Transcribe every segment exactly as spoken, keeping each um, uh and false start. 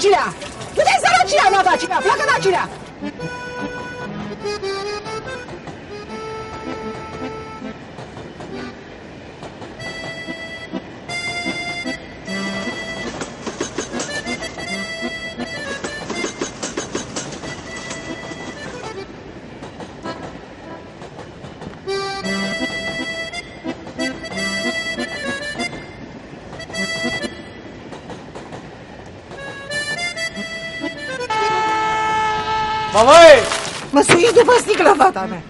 Dacilea! Du-te sărăcia, mă, Dacilea! Pleacă, Dacilea! Mămăi! Mă sui după sticlă, fata mea.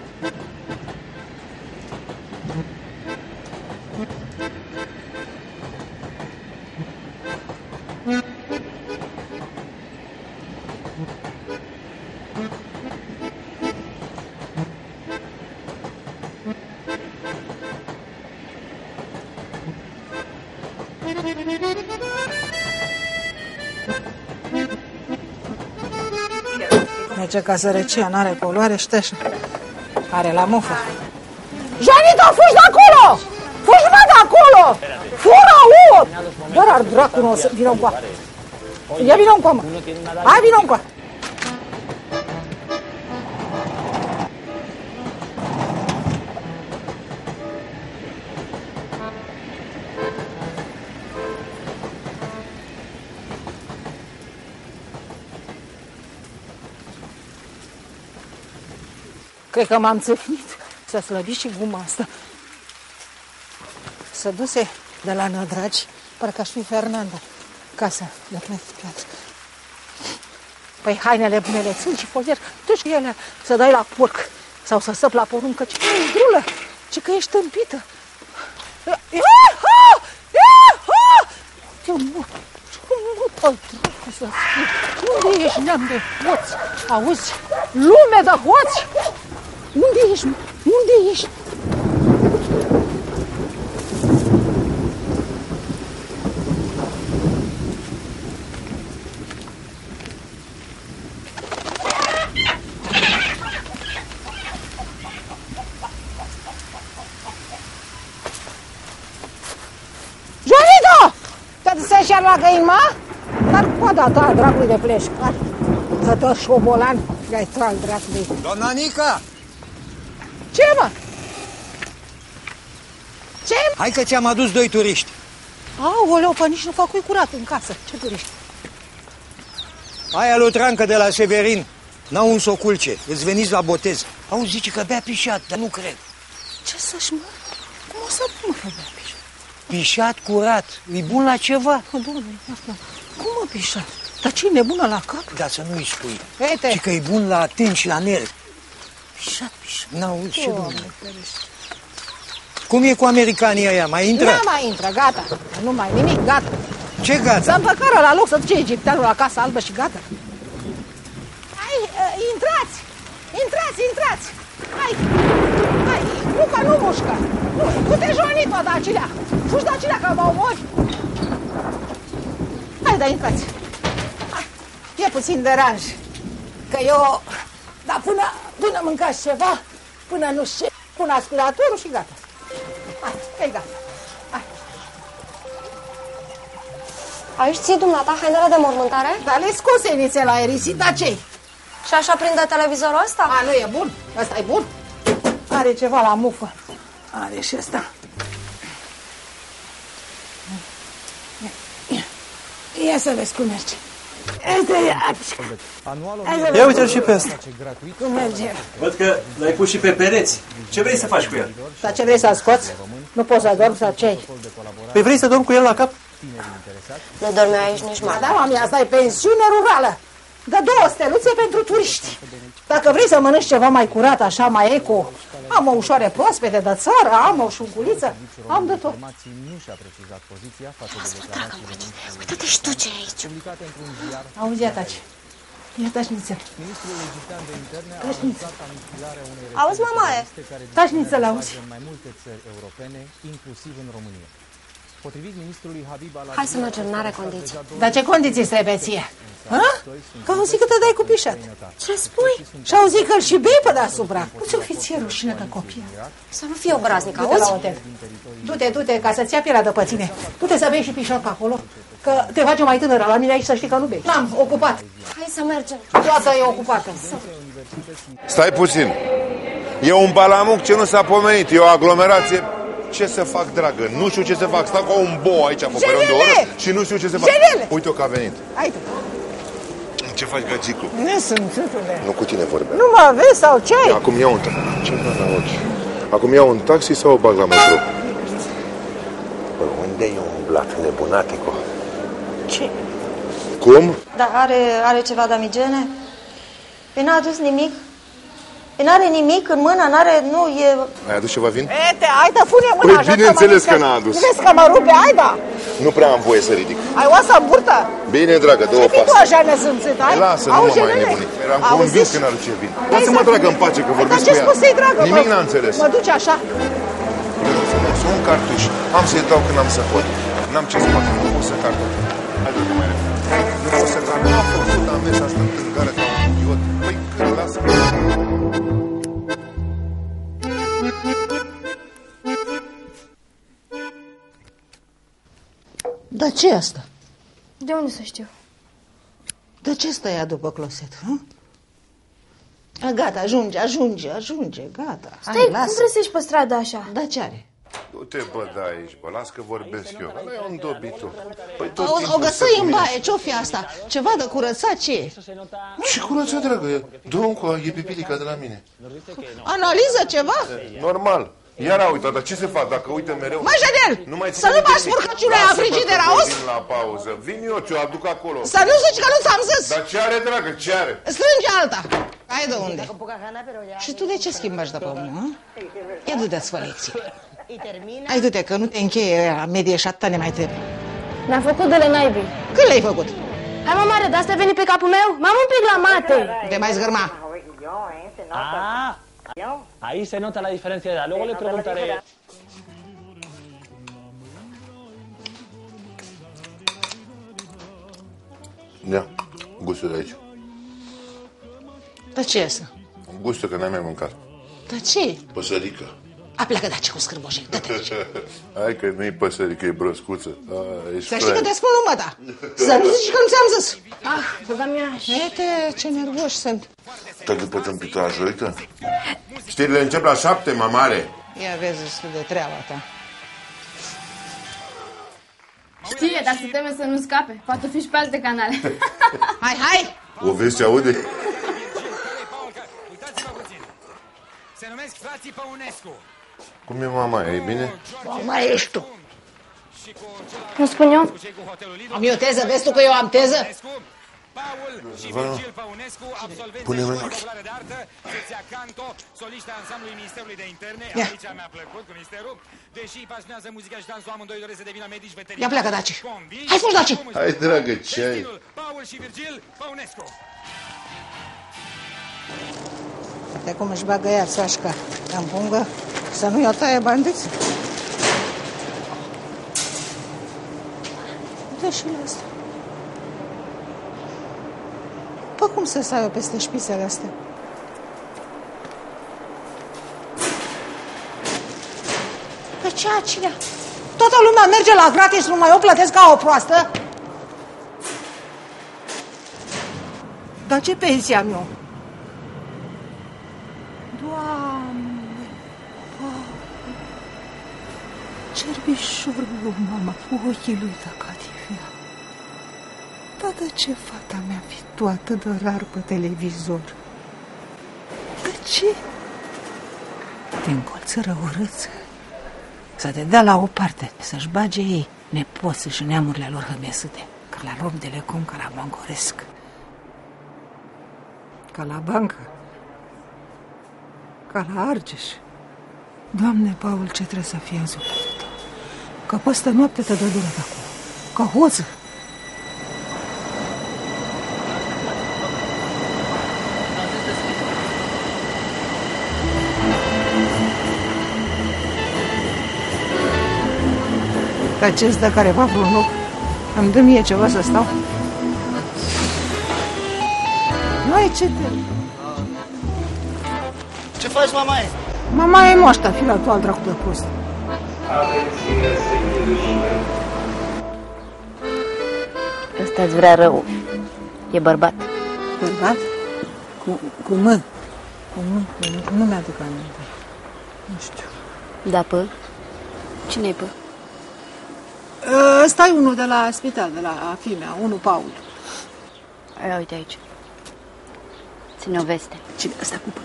Merge ca sărăcia, n-are poluare, șteșă. Are la mufă. Janito, fugi de acolo! Fugi, mă, de acolo! Fură, u! Doar ar dracu nu o să vină încoa. Ia vină încoa, mă. Hai, vină încoa. Cred că m-am țâhnit. S-a slăbit și guma asta. S-a duse de la nădragi, parcă aș fi Fernanda. Casa de pe piață. Păi hainele mele țin și pozier, duci cu ele să dai la porc sau să săp la poruncă. Ce că e drulă, ce că ești tâmpită. Ia-ha! Ia-ha! Eu nu, nu pot dracu să fiu. Unde ești, neam de hoți? Auzi? Lume de hoți? Unde ești? Unde ești? Joanito! Te-ați să-și ia la găină? Dar coada ta, dracului de pleșcar. Să dă șobolan, i-ai tral dracului. Doamna Nica! Ce, mă? Ce? Hai că ți-am adus doi turiști. Aoleu, pă, nici nu fac cui curat în casă. Ce turiști? Aia lutrancă de la Severin. N-au un soculce. Îți veniți la botez. Auzi, zice că bea pișat, dar nu cred. Ce să-și mă? Cum o să mă că bea pișat? Pișat curat. E bun la ceva. Mă, doamne, asta. Cum mă pișat? Dar ce, e nebună la cap? Da, să nu-i spui. Uite. Și că e bun la atent și la nervi. Pișat, pișat. N-auzi ce bun. Cum e cu americanii ăia? Mai intră? Nu mai intră, gata. Nu mai nimic, gata. Ce gata? Să împăcară la loc, să duce egipteanul la Casa Albă și gata. Hai, uh, intrați! Intrați, intrați! Hai! Hai! Muca, nu mușcă! Nu, du-te, Joanito, Dacilea! Fugi, Dacilea, că mă omori! Hai, da, intrați! Hai. E puțin deranj, că eu... Dar până, până mâncați ceva, până nu știu, pun aspiratorul și gata. Hai, că-i gata. Hai. Aici ții dumneata hainele de mormântare? Dar le scose nițe la aerisit, dar ce-i? Și așa prinde televizorul ăsta? A, nu e bun? Ăsta e bun? Are ceva la mufă. Are și ăsta. Ia să vezi cum merge. Ia uite-l și pe ăsta. Cum merge? Văd că l-ai pus și pe pereți. Ce vrei să faci cu el? Dar ce vrei să scoți? Nu poți să dormi sau ce? Păi vrei să dormi cu el la cap? Nu dormi aici nici mai. Da, mami, asta e pensiune rurală. Dă două steluțe pentru turiști. Dacă vrei să mănânci ceva mai curat, așa, mai eco, am o ușoare proaspete de țară, am o șunculiță, am de tot. Uite-te și tu ce e aici. Auzi, ia taci. Ia taci nițel. Taci nițel. Auzi, mamaie? Taci nițel, auzi. Hai să mergem, n-are condiții. Dar ce condiții trebuie ție? Ha? Că auzi că te dai cu pișat. Ce spui? Și auzi că îl și bei pe deasupra. Nu ți-o fi ție rușine de copie. Să nu fie obraznic, Du-te la auzi? hotel. Du-te, du-te, ca să-ți ia pielea de pe tine. Du-te să bei și pișat pe acolo. Că te face mai tânără la mine aici, să știi că nu bei. N-am, ocupat. Hai să mergem. Toată e ocupată. Stai puțin. E un balamuc ce nu s-a pomenit. E o aglomerație. Ce să fac, dragă? Nu știu ce să fac. Stau ca un bou aici pe peron de oră și nu știu ce să fac. Genele! Uite-o că a venit. Hai tu. Ce faci, gagicu? Nu sunt, țântule. Nu cu tine vorbeam. Nu mă vezi sau ce ai? Acum iau un taxi. Ce fac la ochi? Acum iau un taxi sau o bag la metro? Bă, unde e umblat, nebunatico? Ce? Cum? Dar are, are ceva damigene? Păi n-a adus nimic? Păi n-are nimic în mână, n-are, nu, e... Ai adus ceva vin? Ete, hai da, pune mâna Păi, așa. bineînțeles mă că ridică. n-a adus. Nu vezi că mă rupe, hai da. Nu prea am voie să ridic. Ai oasa în burtă? Bine, dragă, dă-o Ce fii tu pasă. așa nesâmțit, hai? Lasă, nu Auzi, mă mai nene? nebunit. Eram Auzi? convins că n-aduce vin. Vrei Lasă-mă, să- dragă, în pace, că Dar vorbesc ce cu ea. spusei, dragă? Nimic mă? n-a înțeles. Mă duci așa? Sunt un cartuș. Am să-i dau când am să pot. N-am ce să fac. Nu pot să car tot. Hai, dragă, mai repede. Nu pot să car. Nu am făcut, am mers asta în tângară ca un idiot. Păi, când lasă-mă. Dar ce e asta? De unde să știu? De ce stăia după closet? Hă? A, gata, ajunge, ajunge, ajunge, gata. Stai, Hai, cum lasă. vrei să ieși pe stradă așa? Da, ce are? Nu te bă, da aici, bă. Las că vorbesc eu. Ăla e un dobito. Păi tot O, timpul o să găsăi în mine. baie, ce-o fi asta? Ceva de curățat, ce e? Ce curăță, dragă? Dă-o încă, e pipilica de la mine. Analiză ceva? Normal. Iar a uitat, dar ce se fac dacă uită mereu? Mă, Janel, să nu bagi spurcăciunea aia frigidera, auzi? Vin la pauză. Vin eu, ți-o aduc acolo. Să nu zici că nu ți-am zis. Dar ce are, dragă, ce are? Strânge alta. Hai de unde? Și tu de ce schimbași de pomul, hă? Ia du-te-ți fă lecții. Hai du-te, că nu te încheie aia medie și atâta ne mai trebuie. Ne-am făcut de le naibii. Când le-ai făcut? Hai, mă, mare, de asta ai venit pe capul meu? M-am un pic la mate. Te mai zgârma. Ah, ahí se nota la diferencia de edad. Luego le preguntaré. Ia, gustul de aici. Dar ce e asta? Gustul că n-ai mai mâncat. Dar ce? Păsărică. A plecat de aici cu scârboșii. Dă-te. Hai că nu-i păsărică, e broscuță. A, ești Să știi că fraier. te spun lumea ta. Să nu zici că nu ți-am zis. Ah, băga mea. Ete, ce nervoși sunt. Te după tâmpitaj, uite. Știrile încep la șapte, mamare. Ia vezi destul de treaba ta. Știe, dar se teme să nu scape. Poate fi și pe alte canale. Hai, hai! O vezi ce aude? Uitați-vă puțin. Se numesc frații Păunescu. Cum e mama, e bine? Mai ești tu. Nu spun eu? Am eu teză, vezi tu că eu am teză? Paul și Vă- Virgil Păunescu, absolvenți Pune-mă în școală ochi. populară de artă, secția Canto, soliști a ansamblului Ministerului de Interne. Ia. Aici mi-a plăcut cu ministerul. Deși îi pasionează muzica și dansul, amândoi doresc să devină medici veterinari. Ia pleacă, Daci. Convinși Hai, fugi, Daci. cum își Hai, dragă, ce ai? destinul Paul și Virgil Păunescu. De cum își bagă ea sașca în pungă, să nu-i o taie bandiți. Uite și la asta. Pă cum să stai eu peste șpițele astea? Pe ce cine? Toată lumea merge la gratis, numai eu plătesc ca o proastă? Dar ce pensie am eu? Doamne, Doamne, cerbișorul lui mama, cu ochii lui tăcatifia. Dar de ce fata mea fi tu atât de rar pe televizor? De ce? Te încolțără urâță, să te dea la o parte, să-și bage ei nepoții și neamurile lor hămesute, ca la rom de lecom, ca la bangoresc, ca la bancă, ca la Argeș. Doamne, Paul, ce trebuie să fie în sufletul tău? Că păstă noapte te dă dură de acolo, ca hoță. Dar ce-ți dă careva vreun loc? Îmi dă mie ceva să stau? Nu ai ce te... Ce faci, mamaie? Mama e moașta, fi la tu al dracu de prost. Ăsta-ți vrea rău. E bărbat. Bărbat? Cu, cu mă. Cu mă, cu mă. Nu mi-aduc aminte. Nu știu. Da, pă? Cine-i pă? Ăsta e unul de la spital, de la Fimea, unul Paul. Ia uite aici. Ține o veste. Cine ăsta cu pă?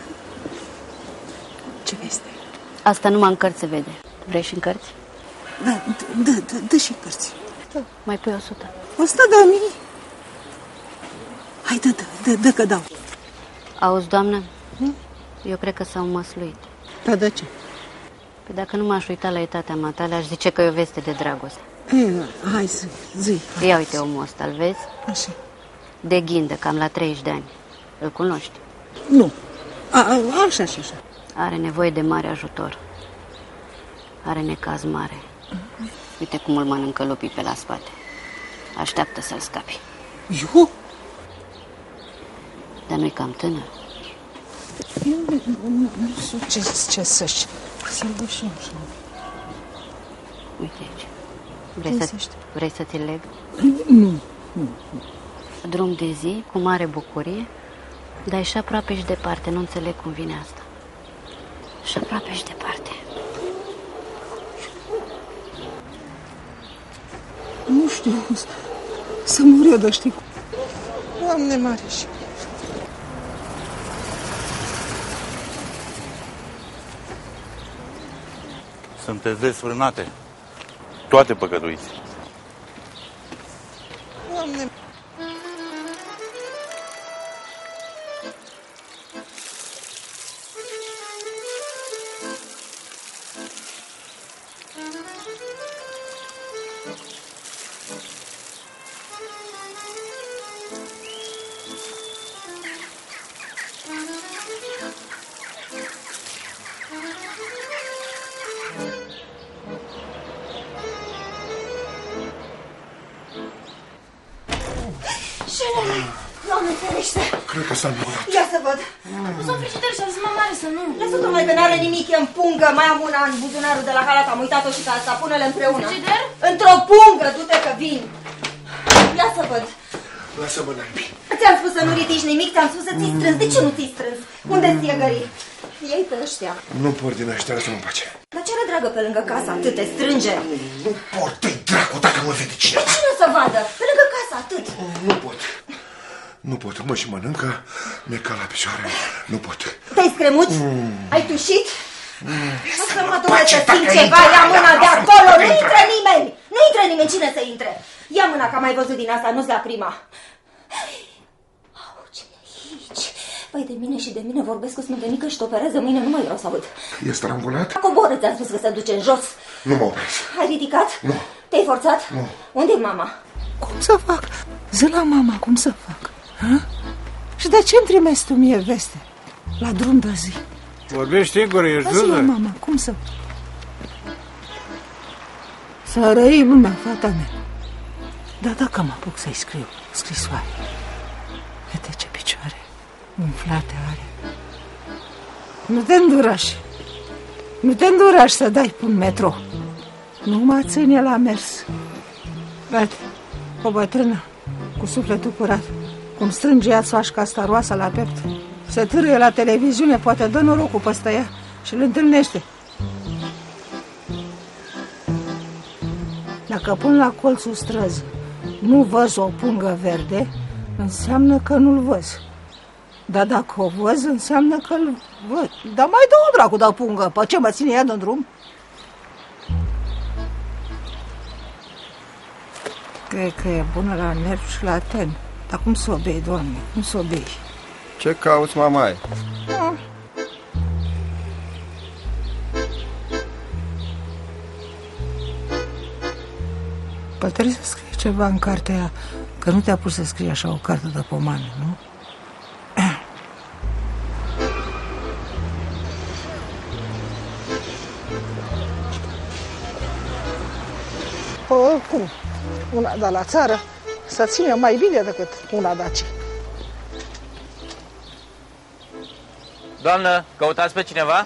Ce veste? Asta numai în cărți se vede. Vrei și în cărți? Da, dă, dă, dă și cărți. Da. Mai pui o sută. O sută de mii? Hai, dă, dă, dă, dă că dau. Auzi, doamnă? Hm? Eu cred că s-au măsluit. Da, de ce? Păi dacă nu m-aș uita la etatea matale, aș zice că e o veste de dragoste. E, hai, zi, zi. Ia uite omul ăsta, îl vezi? Așa. De ghindă, cam la treizeci de ani. Îl cunoști? Nu. A, a, așa și așa. Are nevoie de mare ajutor. Are necaz mare. Uite cum îl mănâncă lupii pe la spate. Așteaptă să-l scapi. Eu? Dar nu-i cam tânăr. Eu nu, nu, nu știu ce, ce să-și... Să-l dușim și... Uite aici. Vrei, să, vrei să ți-l leg? Nu, nu, nu. Drum de zi, cu mare bucurie, dar e și aproape și departe. Nu înțeleg cum vine asta. Și aproape și departe. Nu știu, să mor eu de știi. Doamne Mareș. Sunteți desfrânate. Toate păcătuiți. Doamne. Doamne ferește! Cred că s-a învolat. Ia să văd. Nu s-o frigider și-a zis mare să nu. Lasă-o, domnule, că n-are nimic, e în pungă. Mai am una în buzunarul de la halat, am uitat-o și pe asta. Pune-le împreună. Frigider? Într-o pungă, du-te că vin. Ia să văd. Lasă-mă, naibii. Ți-am spus să nu ridici nimic, ți-am spus să ți-i strâns. De ce nu ți-i strâns? Unde-ți iegării? Ei pe ăștia. Nu port din ăștia, lasă-mă în pace. Dar ce are dragă pe lângă casa atât te strânge? Nu port, dă-i dracu dacă mă vede cineva. Pe cine să vadă? Pe lângă casa atât. Nu pot. Nu pot, mă și mănâncă, mi-e ca la picioare, nu pot. Te-ai scremut? Mm. Ai tușit? Mm. Lasă-mă, domnule, să simt ceva, ia mâna de acolo, nu intră nimeni! Nu intră nimeni, cine să intre? Ia mâna, că am mai văzut din asta, nu-ți la prima. Au, ce e aici? Păi de mine și de mine vorbesc cu smântănică și te operează mâine, nu mai vreau să aud. E strangulat? Coboră, ți-am spus că se duce în jos. Nu mă opresc. Ai ridicat? Nu. Te-ai forțat? Nu. Unde e mama? Cum să fac? Zi la mama, cum să fac? Ha? Și de ce-mi trimis tu mie veste? La drum de zi. Vorbești singur, ești zi la mama, cum să... Să răi lumea, fata mea. Dar dacă mă apuc să-i scriu scrisoare, uite ce picioare umflate are. Nu te îndurași. Nu te îndurași să dai pe un metro. Nu mă ține la mers. Uite, o bătrână cu sufletul curat, cum strânge ea țoașca asta roasă la piept, se târâie la televiziune, poate dă norocul peste ea și îl întâlnește. Dacă pun la colțul străzi nu văz o pungă verde, înseamnă că nu-l văz. Dar dacă o văz, înseamnă că-l văd. Dar mai dă o dracu de pungă, pe ce mă ține ea din drum? Cred că e bună la nervi și la ten. Dar cum să o bei, Doamne? Cum să o bei? Ce cauți, mamaie? Nu. Păi trebuie să scrie ceva în cartea aia, că nu te-a pus să scrie așa o carte de pomană, nu? Păi oricum, una de la țară să ține mai bine decât una de aici. Doamnă, căutați pe cineva?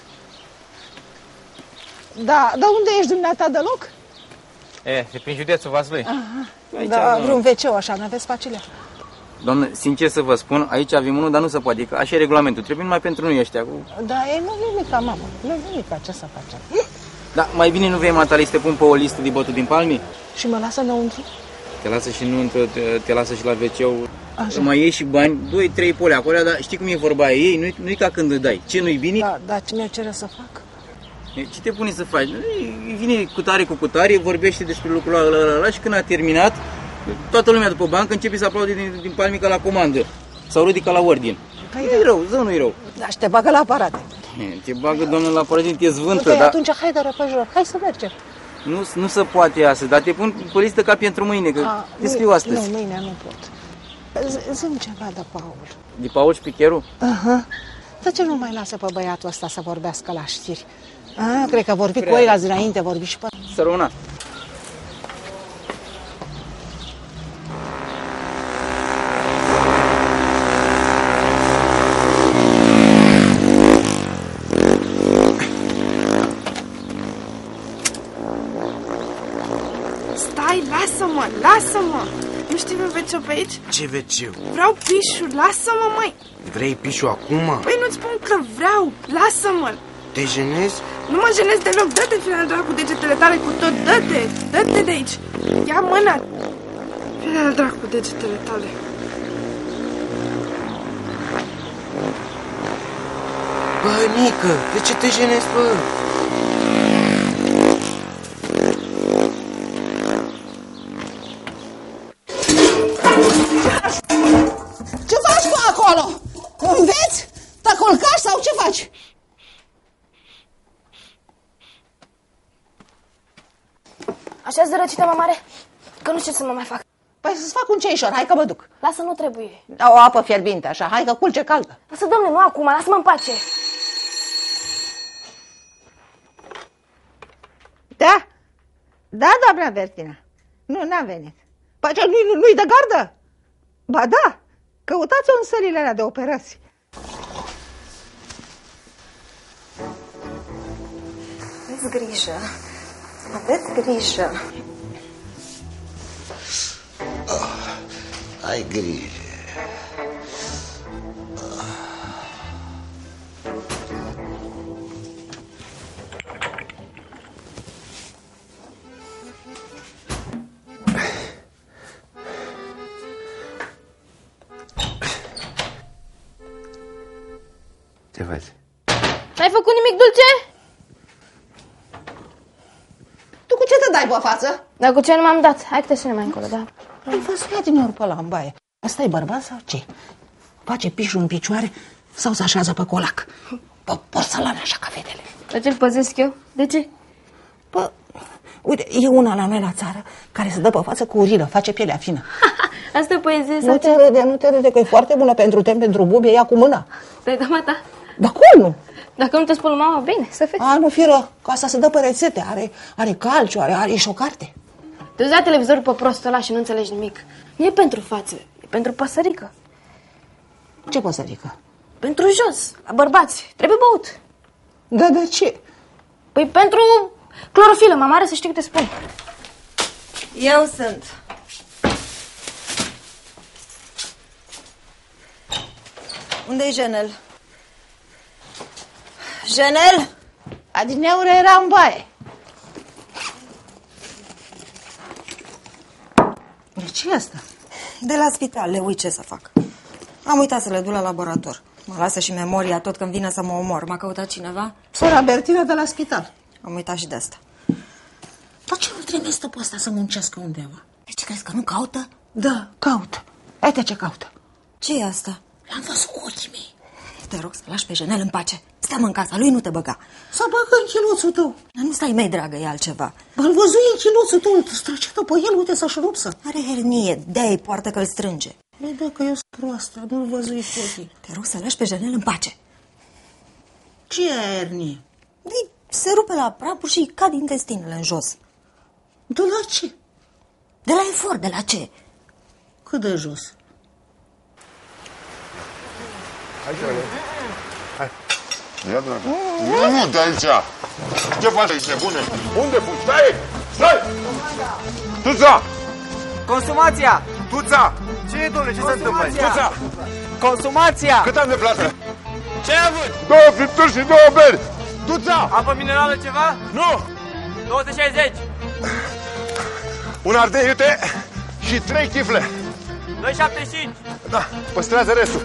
Da, dar unde ești dumneata deloc? E, e prin județul Vaslui. Aha. Da, vreun ve ce așa, n-aveți facile? Doamnă, sincer să vă spun, aici avem unul, dar nu se poate, că așa e regulamentul. Trebuie numai pentru noi ăștia. Cu... Da, e nu nimica, mamă, nu nimica, ce să facem? Da, mai bine nu vei, Matali, să te pun pe o listă de bătut din palmi? Și mă lasă înăuntru? Te lasă și înăuntru, te, te lasă și la ve ce-ul. Mai iei și bani, doi trei pole acolo, dar știi cum e vorba aia ei, nu-i, nu-i ca când îi dai. Ce nu-i bine? Da, dar ce mi-o cere să fac? Ce te pune să faci? Vine cu tare cu cutare, vorbește despre lucrul ăla, ăla, ăla și când a terminat, toată lumea după bancă începe să aplaude din, din palmi ca la comandă sau ridică la ordin. Păi nu-i rău, zău nu-i rău. Da, și te bagă la aparate. Te bagă, doamnă, la aparate, te zvântă, păi dar... atunci hai de repejor, hai să mergem. Nu, nu se poate astăzi, dar te pun pe listă ca pentru mâine, că A, te scriu astăzi. Nu, mâine nu pot. Zi-mi ceva de Paul. De Paul Șpicherul? Aha. De ce nu mai lasă pe băiatul ăsta să vorbească la știri? A, cred că vorbi cu ăilalți dinainte, vorbi și pe... Să rămână. Stai, lasă-mă, lasă-mă! Nu știi ve ce pe aici? Ce veceu? Vreau pișul, lasă-mă, măi! Vrei pișul acum? Păi nu-ți spun că vreau, lasă-mă! Te jenezi? Nu mă jenez deloc, dă-te, firea dracu, cu degetele tale cu tot, dă-te, dă-te de aici! Ia mâna! Firea dracu, cu degetele tale! Bă, Nică, de ce te jenezi, bă? Ce faci tu acolo? Înveți? Te culcași sau ce faci? Așa-ți de răcită, mă mare? Că nu știu ce să mă mai fac. Păi să-ți fac un ceișor, hai că mă duc. Lasă, nu trebuie. O apă fierbinte, așa, hai că culce caldă. Lasă, domnule, nu acum, lasă-mă în pace. Da? Da, doamna Bertina. Nu, n-a venit. Păi ce, nu-i, nu-i de gardă? Ba da, căutați-o în sălile alea de operații. Aveți grijă. Aveți grijă. Oh, ai grijă. Ce faci? N-ai făcut nimic dulce? Tu cu ce te dai pe față? Dar cu ce nu m-am dat? Hai că te suni mai încolo, da? Ai văzut ea din ori pe ăla în baie. Ăsta e bărbat sau ce? Face pișul în picioare sau se așează pe colac? Pe porțelană așa ca fetele. De ce-l păzesc eu? De ce? Pă, uite, e una la noi la țară care se dă pe față cu urilă, face pielea fină. Asta e poezie sau Nu te râde, nu te râde, că e foarte bună pentru tem, pentru bubie, ia cu mâna. Te-ai dat mata? Dar cum nu? Dacă nu te spun mama, bine, să fie. A, nu fi rău, că asta se dă pe rețete, are, are calciu, are, are și o carte. Te uzi la televizorul pe prostul ăla și nu înțelegi nimic. Nu e pentru față, e pentru păsărică. Ce păsărică? Pentru jos, la bărbați, trebuie băut. Da, de ce? Păi pentru clorofilă, mama are să știi câte spun. Eu sunt. Unde-i Jenel? Jenel? Adineaură era în baie. De ce e asta? De la spital, le uit ce să fac. Am uitat să le duc la laborator. Mă lasă și memoria tot când vine să mă omor. M-a căutat cineva? Sora Bertina de la spital. Am uitat și de asta. Dar ce nu trebuie să pe ăsta să muncească undeva? De ce crezi că nu caută? Da, caută. Uite ce caută. Ce e asta? L-am văzut cu ochii mei. Te rog să lași pe Jenel în pace. Steam în casa lui, nu te băga. Să bagă în chiloțul tău. Nu stai, mei, dragă, e altceva. Îl văzui în chiloțul tău, îl străcetă pe el, uite să-și rupsă. Are hernie, de-aia poartă că îl strânge. Băi, da, că eu sunt proastă, nu-l văzui cu ochii. Te rog să lași pe Jenel în pace. Ce e hernie? Se rupe la prapuri și cad intestinele în jos. De la ce? De la efort, de la ce? Cât de jos? Hai, dragă. Hai. Ia, dragă. Nu, nu, de aici. Ce faci aici, nebune? Unde fugi? Stai! Stai! Tuța! Consumația! Tuța! Ce e, domnule? Ce se întâmplă aici? Tuța! Consumația! Cât am de plată? Ce ai avut? Două fripturi și două beri! Tuța! Apă minerală ceva? Nu! două sute șaizeci! Un ardei iute și trei chifle. doi șaptezeci și cinci! Da, păstrează restul.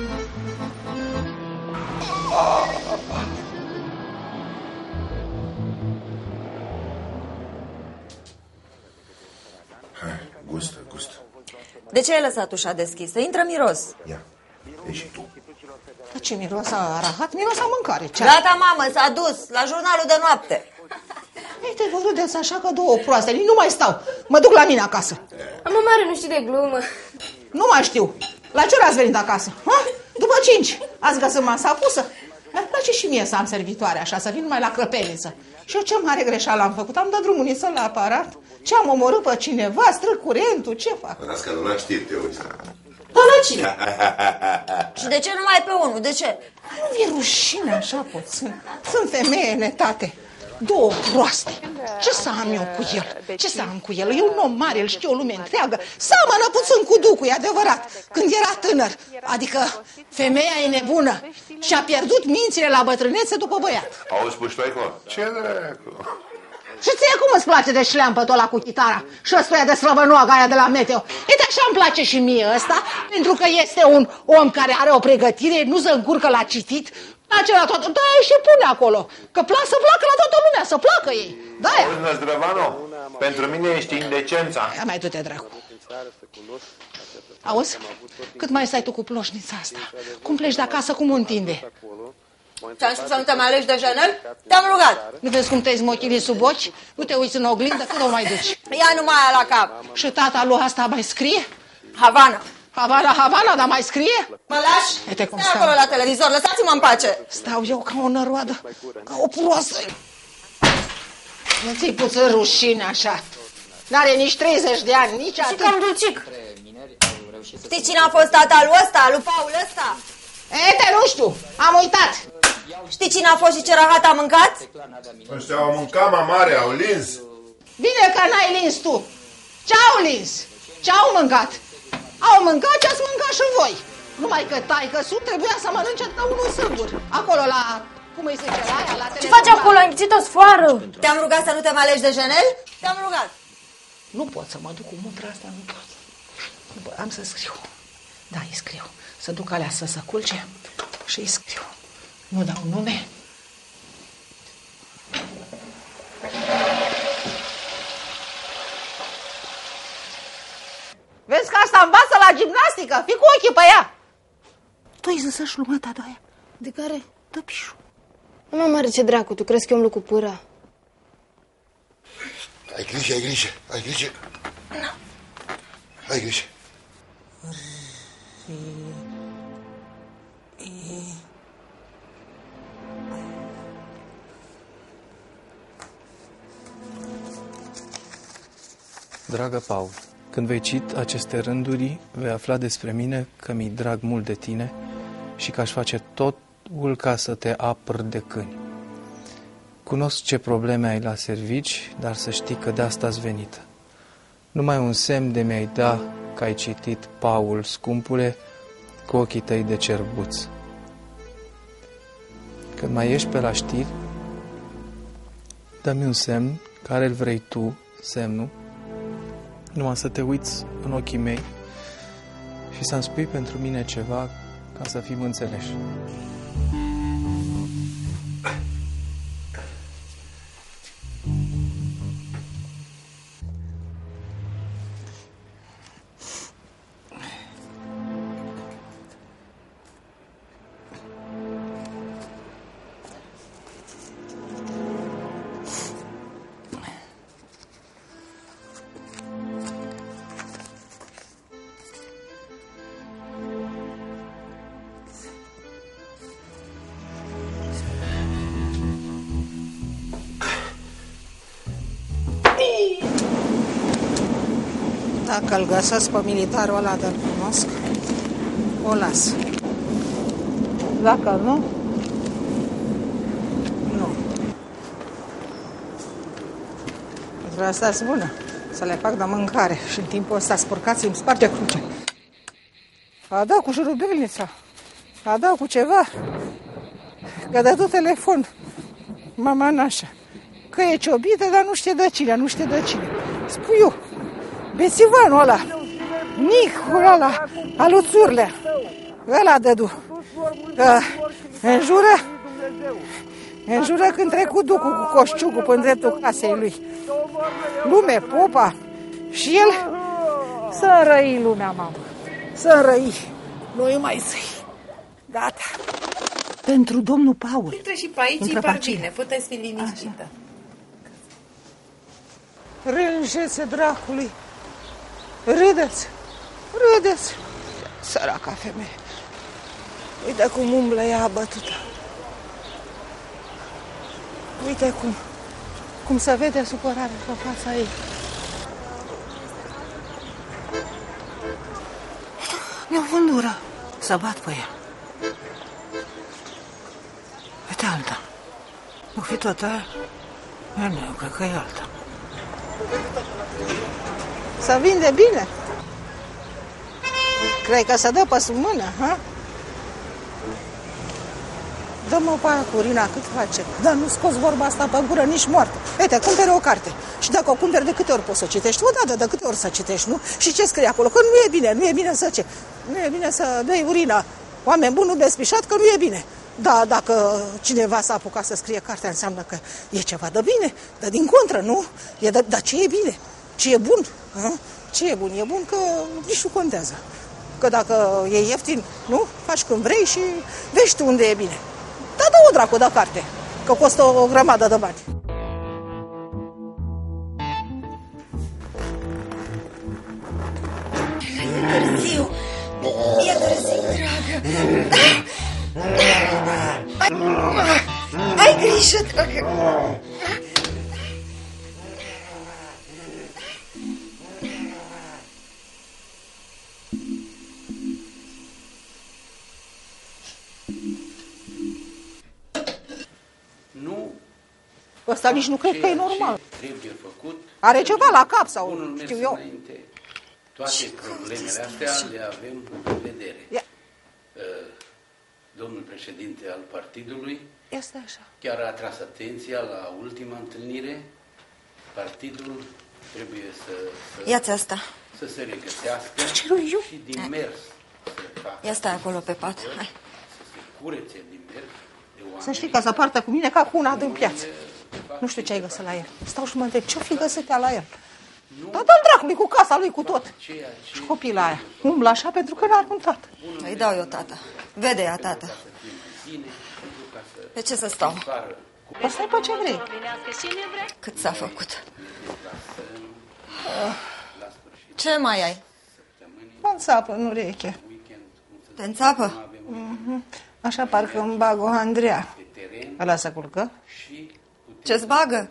Hai, gustă, gustă. De ce ai lăsat ușa deschisă? Intră miros. Ia, ieși tu. Dar ce miros a rahat? Miros a mâncare. Ce Gata, mamă, s-a dus la jurnalul de noapte. Ei, te vă râdeți așa că două proaste. Nu mai stau. Mă duc la mine acasă. Mă, mare, nu știi de glumă. Nu mai știu. La ce ori ați venit acasă? Ha? După cinci. Ați găsit masa pusă? Mi-ar place și mie să am servitoare așa, să vin numai la crăpeniță. Și eu ce mare greșeală am făcut? Am dat drumul niță la aparat. Ce am omorât pe cineva? Strâng curentul? Ce fac? Las că nu la știri, te uiți. Dar la cine? Și de ce numai pe unul? De ce? Nu mi-e rușine așa puțin. Sunt femeie netate. Două proaste. Ce să am eu cu el? Ce să am cu el? E un om mare, îl știu o lume întreagă. Seamănă puțin cu ducul, e adevărat. Când era tânăr. Adică femeia e nebună și a pierdut mințile la bătrânețe după băiat. Auzi, puștoico? Ce dracu? Și ție cum îți place de șleampătul ăla cu chitara? Și ăstuia de slăbănoaga aia de la Meteo? E de așa îmi place și mie ăsta, pentru că este un om care are o pregătire, nu se încurcă la citit. Acela tot, da, și pune acolo. Că plac să placă la toată lumea, să placă ei. Da-aia. Auzi, Năzdrăvano, pentru mine ești indecența. Ia mai du-te, dracu. Auzi? Cât mai stai tu cu ploșnița asta? Cum pleci de acasă, cum o întinde? Ți-am spus să nu te mai alegi de Janel? Te-am rugat. Nu vezi cum te-ai smochilit sub ochi? Nu te uiți în oglindă? Cât o mai duci? Ia numai aia la cap. Și tata lui asta mai scrie? Havana. Havana, Havana, dar mai scrie? Mă lași? Uite cum Stai stau. acolo la televizor, lăsați-mă în pace. Stau eu ca o năroadă, ca o proastă. Nu ți-i puțin rușine așa. N-are nici treizeci de ani, nici atât. Și cam dulcic. Știi cine a fost tata lui ăsta, lui Paul ăsta? E, te nu știu, am uitat. Știi cine a fost și ce rahat a mâncat? Ăștia au mâncat mamare, au lins. Bine că n-ai lins tu. Ce-au lins? Ce-au mâncat? Au mâncat ce ați mâncat și voi. Numai că taică-su trebuia să mănânce de unul singur. Acolo la, cum îi zice, la aia, la Ce faci acolo? Ai înghițit o sfoară. Te-am rugat să nu te mai alegi de Janel? Te-am rugat. Nu pot să mă duc cu mutra asta, nu pot. Nu pot. Am să scriu. Da, îi scriu. Să duc alea să se culce și îi scriu. Nu dau nume. Vezi că asta învață la gimnastică. Fii cu ochii pe ea. Tu ai zis să-și lumata de aia. De care? Tăpișu. Nu mă mare, ce dracu, tu crezi că eu îmi cu pâra? Ai grijă, ai grijă, ai grijă. Ai grijă. Dragă Paul, când vei citi aceste rânduri, vei afla despre mine că mi-i drag mult de tine și că aș face totul ca să te apăr de câini. Cunosc ce probleme ai la servici, dar să știi că de asta-s venită. Numai un semn de mi-ai da că ai citit, Paul, scumpule, cu ochii tăi de cerbuț. Când mai ești pe la știri, dă-mi un semn, care îl vrei tu, semnul, numai să te uiți în ochii mei și să-mi spui pentru mine ceva ca să fim înțeleși. Dacă îl găsesc pe militarul ăla de-l cunosc, o las. Dacă nu, nu. Pentru asta sunt bună, să le fac de mâncare și în timpul ăsta spurcați îmi sparge cruce. A dat cu șurubelnița, a dat cu ceva, că dă tot telefon, mama nașa, că e ciobită, dar nu știe de cine, nu știe de cine. Spui eu, bețivanul ăla, Nicul ăla, aluțurile, ăla dădu. Înjură, înjură când trec cu ducul, cu coșciucul până dreptul casei lui. Lume, popa și el să înrăi lumea, mamă, să înrăi. Nu-i mai zi. Gata. Pentru domnul Paul. Intră și pe aici, e par bine, puteți fi liniștită. Rânjeți dracului, râdeți, râdeți. Săraca femeie. Uite cum umblă ea bătută. Uite cum, cum se vede supărare pe fața ei. Mi-o vândură să bat pe ea. Uite alta. Nu fi tot aia? Eu nu, eu cred că e alta. Să vinde bine. Crezi că se dă pe sub mână, ha? Dă-mă pe aia cu Rina cât face. Dar nu scoți vorba asta pe gură nici moartă. Uite, cumperi o carte. Și dacă o cumperi, de câte ori poți să o citești? O dată, de câte ori să citești, nu? Și ce scrie acolo? Că nu e bine, nu e bine să ce? Nu e bine să dai urina. Oameni buni, nu beți pișat, că nu e bine. Da, dacă cineva s-a apucat să scrie cartea, înseamnă că e ceva de bine. Dar din contră, nu? E de, dar ce e bine? Ce e bun? Ha? Ce e bun? E bun că nici nu contează. Că dacă e ieftin, nu? Faci când vrei și vezi tu unde e bine. Da, dă-o dracu de carte, că costă o grămadă de bani. E târziu, e târziu, dragă. Ai grijă, dragă. Ăsta nici nu cred că e normal. Are ceva la cap sau știu eu. Toate problemele astea le avem în vedere. Ia. Domnul președinte al partidului este așa. Chiar a atras atenția la ultima întâlnire. Partidul trebuie să, să, Ia-ți asta. să se regăsească și din mers să facă. Ia stai acolo pe pat. Hai. Să se curețe din mers de oameni. Să știi că se poartă cu mine ca cu una din piață. Nu știu ce ai găsit la el. Stau și mă întreb, ce-o fi găsit la el? Dar dă-l dracului cu casa lui, cu tot. Și copila aia umblă așa pentru că n-are un tată. Îi dau eu, tata. Vede ea, tata. Pe ce să stau? Păi stai pe ce vrei. Cât s-a făcut? Ce mai ai? Mă înțapă în ureche. Te înțapă? Mm-hmm. Așa parcă îmi bag o Andreea. Ăla se culcă? Ce-ți bagă?